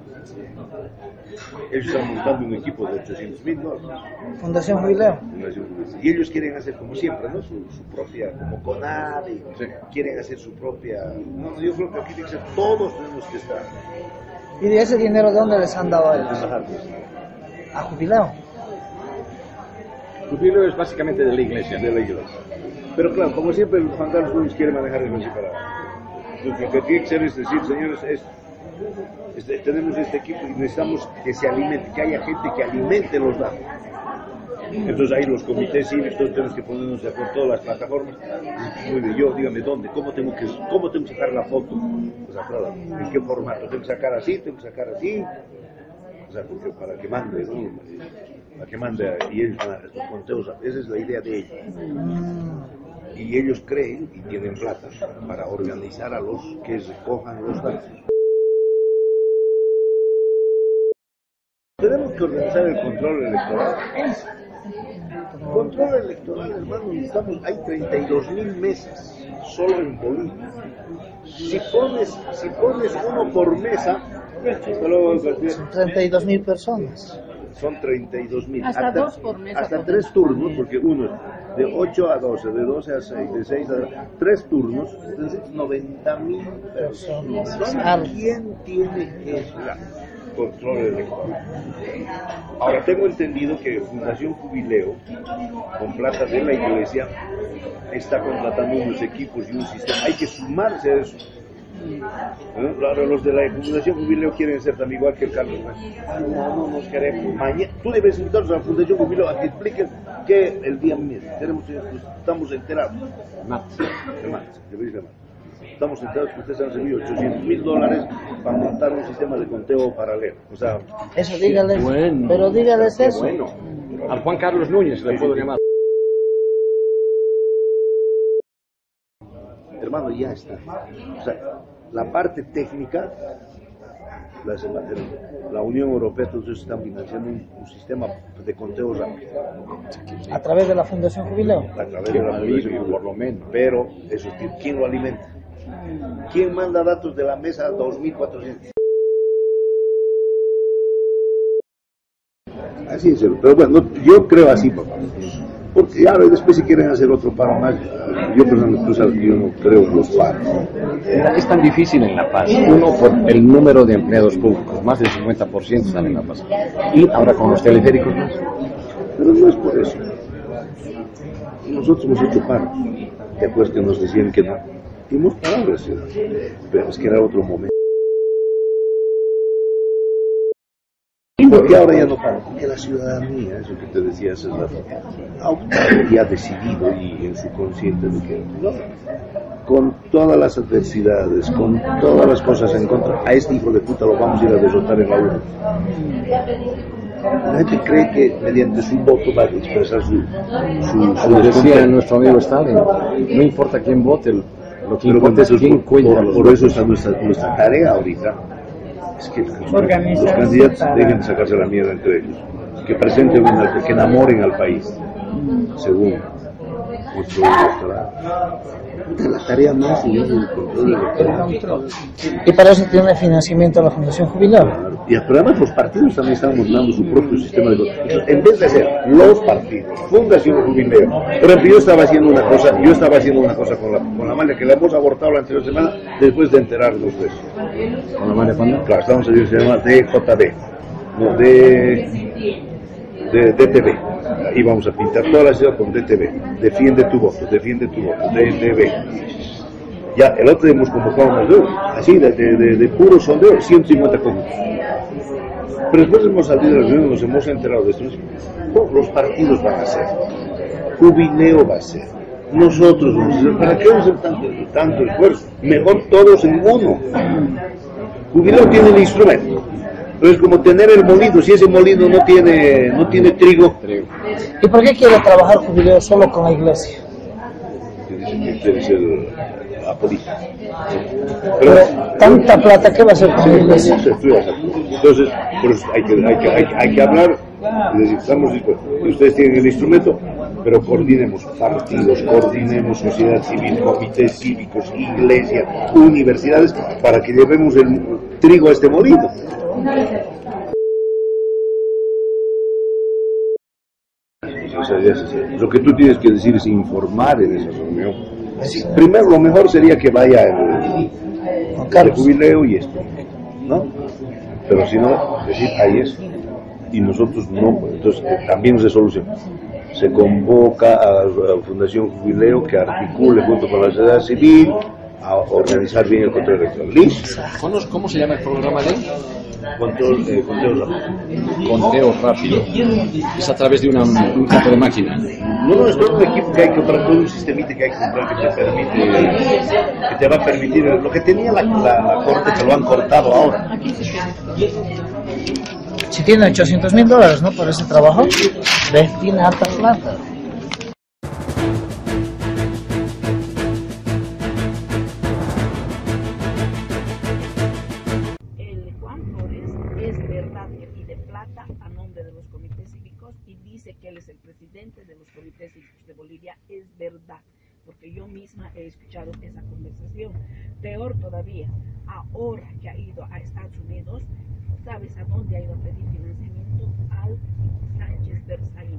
Ellos están montando un equipo de ochocientos mil dólares. Fundación Jubileo. Fundación Jubileo. Y ellos quieren hacer como siempre, ¿no? Su, su propia, como CONADE, sí. Quieren hacer su propia... No, yo creo que aquí tiene que ser, todos tenemos que estar. ¿Y de ese dinero de dónde les han dado a ellos? ¿A Jubileo? Jubileo es básicamente de la iglesia. De la iglesia. Pero claro, como siempre, el Juan Carlos Núñez quiere manejar el separado. Entonces, lo que tiene que ser es decir, señores, es... Este, tenemos este equipo y necesitamos que se alimente, que haya gente que alimente los datos. Entonces ahí los comités cívicos, todos tenemos que ponernos de acuerdo, todas las plataformas. Muy bien, yo, dígame dónde, cómo tengo que, cómo tengo que sacar la foto, o sea, claro, en qué formato, tengo que sacar así, tengo que sacar así, o sea, porque para que mande, ¿no? Para que mande y ellos van a estos conteos, esa es la idea de ellos. Y ellos creen y tienen plata para organizar a los que recojan los datos. Tenemos que organizar el control electoral. Control electoral, hermano, estamos, hay treinta y dos mil mesas solo en Bolivia. Si pones, si pones uno por mesa, son treinta y dos mil personas. Son treinta y dos mil. Hasta, hasta dos por mesa. Hasta tres turnos, porque uno es de ocho a doce, de doce a seis, de seis a tres turnos, entonces noventa mil personas. ¿Quién tiene eso? Control electoral. Ahora tengo entendido que Fundación Jubileo, con plata de la iglesia, está contratando unos equipos y un sistema. Hay que sumarse a eso. ¿Eh? Ahora los de la Fundación Jubileo quieren ser también igual que el Carlos. No, no nos queremos. Mañana, tú debes invitarnos a la Fundación Jubileo a que expliquen que el día mismo tenemos, estamos enterados. Martes. El martes, el martes. Estamos enterados que ustedes han recibido ochocientos mil dólares para montar un sistema de conteo paralelo. O sea, eso dígales, bueno, pero dígales eso. Bueno, al Juan Carlos Núñez le puedo llamar. Hermano, ya está. O sea, la parte técnica, la, la Unión Europea, entonces están financiando un, un sistema de conteo rápido. ¿A través de la Fundación Jubileo? A través de la Fundación Jubileo, por lo menos. Pero, eso, ¿quién lo alimenta? ¿Quién manda datos de la mesa a dos mil cuatrocientos? Así es, pero bueno, yo creo así, papá. Porque ahora después si quieren hacer otro paro más, yo personalmente, tú sabes que yo no creo en los paros. Es tan difícil en La Paz, uno por el número de empleados públicos, más del cincuenta por ciento están en La Paz. Y ahora con los teleféricos más. Pero no es por eso. Nosotros hemos hecho paro. ¿Te acuerdas que nos decían que no? Y hemos parado, pero es que era otro momento. Porque ahora ya no pagan, porque la ciudadanía, eso que te decía hace rato, ya ha decidido y en su consciente de que no, con todas las adversidades, con todas las cosas en contra, a este hijo de puta lo vamos a ir a derrotar en la urna. La gente cree que mediante su voto va a expresar su... su, su Como decía nuestro amigo Stalin, no importa quién vote, lo que importa es quién cuenta. Por, por eso está nuestra, nuestra tarea ahorita. Es que los, los candidatos dejen de sacarse la mierda entre ellos, que presenten una, que enamoren al país, según nuestro doctorado. La tarea más y es el control del doctorado. Y para eso tiene financiamiento la Fundación Jubilado. Claro. Y además los partidos también están montando su propio sistema de votación. En vez de hacer los partidos, Fundación Jubileo. Por ejemplo, yo estaba haciendo una cosa, yo estaba haciendo una cosa con la, con la Malia, que la hemos abortado la anterior semana después de enterarnos de eso. ¿Con la Malia Panda? Claro, estamos haciendo, se llama D J B, no, de, de D T V. Íbamos a pintar toda la ciudad con D T V. Defiende tu voto, defiende tu voto, D T V. Ya, el otro día hemos convocado unos de así, de, de, de, de puro sondeo, ciento cincuenta conjuntos. Pero después hemos salido de la reunión, nos hemos enterado de esto. Los partidos van a hacer, Jubileo va a hacer, nosotros vamos a hacer. ¿Para qué vamos a hacer tanto, tanto esfuerzo? Mejor todos en uno. Jubileo tiene el instrumento. Pero es como tener el molino, si ese molino no tiene, no tiene trigo. ¿Y por qué quiere trabajar Jubileo solo con la iglesia? Que quiere ser apolítico. Pero, Pero tanta plata, ¿qué va a hacer con la iglesia? Entonces, por eso hay que, hay que, hay, hay que hablar, y decir, estamos dispuestos. Ustedes tienen el instrumento, pero coordinemos partidos, coordinemos sociedad civil, comités cívicos, iglesia, universidades, para que llevemos el trigo a este molino. O sea, ya se, lo que tú tienes que decir es informar en esa reunión. Sí, primero, lo mejor sería que vaya el, el Jubileo y esto, ¿no? Pero si no, decir, ahí es. Y nosotros no, pues, entonces eh, también se soluciona. Se convoca a la Fundación Jubileo que articule junto con la sociedad civil a organizar bien el control electoral. ¿Listo? ¿Cómo se llama el programa de él? Control, eh, conteo rápido. Conteo rápido. Es a través de una, un campo de máquina. No, no, es todo un equipo que hay que comprar, todo un sistemita que hay que comprar que te permite, que te va a permitir, lo que tenía la, la, la corte que lo han cortado ahora. Si tiene ochocientos mil dólares, ¿no? Por ese trabajo, ¿ves? Tiene harta plata. El Juan Flores es verdad que pide plata a nombre de los comités cívicos y dice que él es el presidente de los comités cívicos de Bolivia. Es verdad, porque yo misma he escuchado esa conversación. Peor todavía, ahora que ha ido a Estados Unidos, ¿sabes a dónde ha ido a pedir financiamiento? Al Sánchez Berzaín.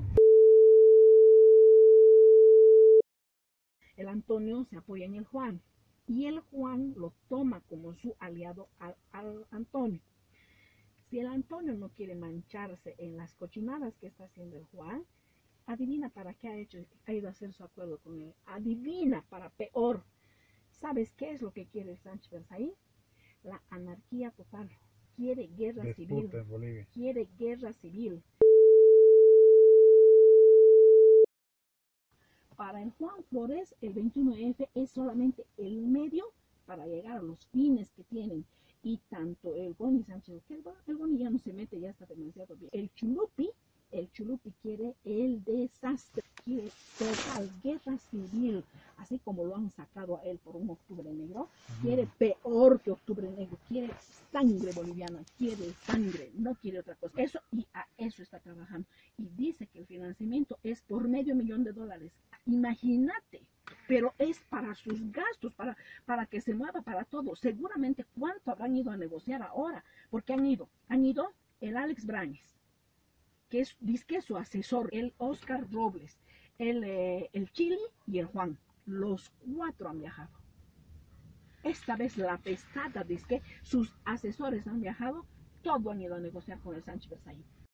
El Antonio se apoya en el Juan y el Juan lo toma como su aliado al, al Antonio. Si el Antonio no quiere mancharse en las cochinadas que está haciendo el Juan, adivina para qué ha hecho, ha ido a hacer su acuerdo con él. Adivina para peor. ¿Sabes qué es lo que quiere el Sánchez Berzaín? La anarquía total. Quiere guerra civil. Quiere guerra civil. Para el Juan Flores, el veintiuno F es solamente el medio para llegar a los fines que tienen. Y tanto el Boni Sánchez, que el Boni ya no se mete, ya está demasiado bien. El Chulupi, el Chulupi quiere el desastre, quiere total guerra civil, así como lo han sacado a él por un Octubre Negro. Quiere peor que Octubre Negro, quiere sangre boliviana, quiere sangre, no quiere otra cosa. Eso, y a eso está trabajando. Y dice que el financiamiento es por medio millón de dólares. Imagínate, pero es para sus gastos, para, para que se mueva para todo. Seguramente cuánto habrán ido a negociar ahora, porque han ido, han ido el Alex Brañez, que es, dice su asesor, el Oscar Robles, el, eh, el Chili y el Juan. Los cuatro han viajado. Esta vez la pestada dice que sus asesores han viajado, todos han ido a negociar con el Sánchez Berzaín.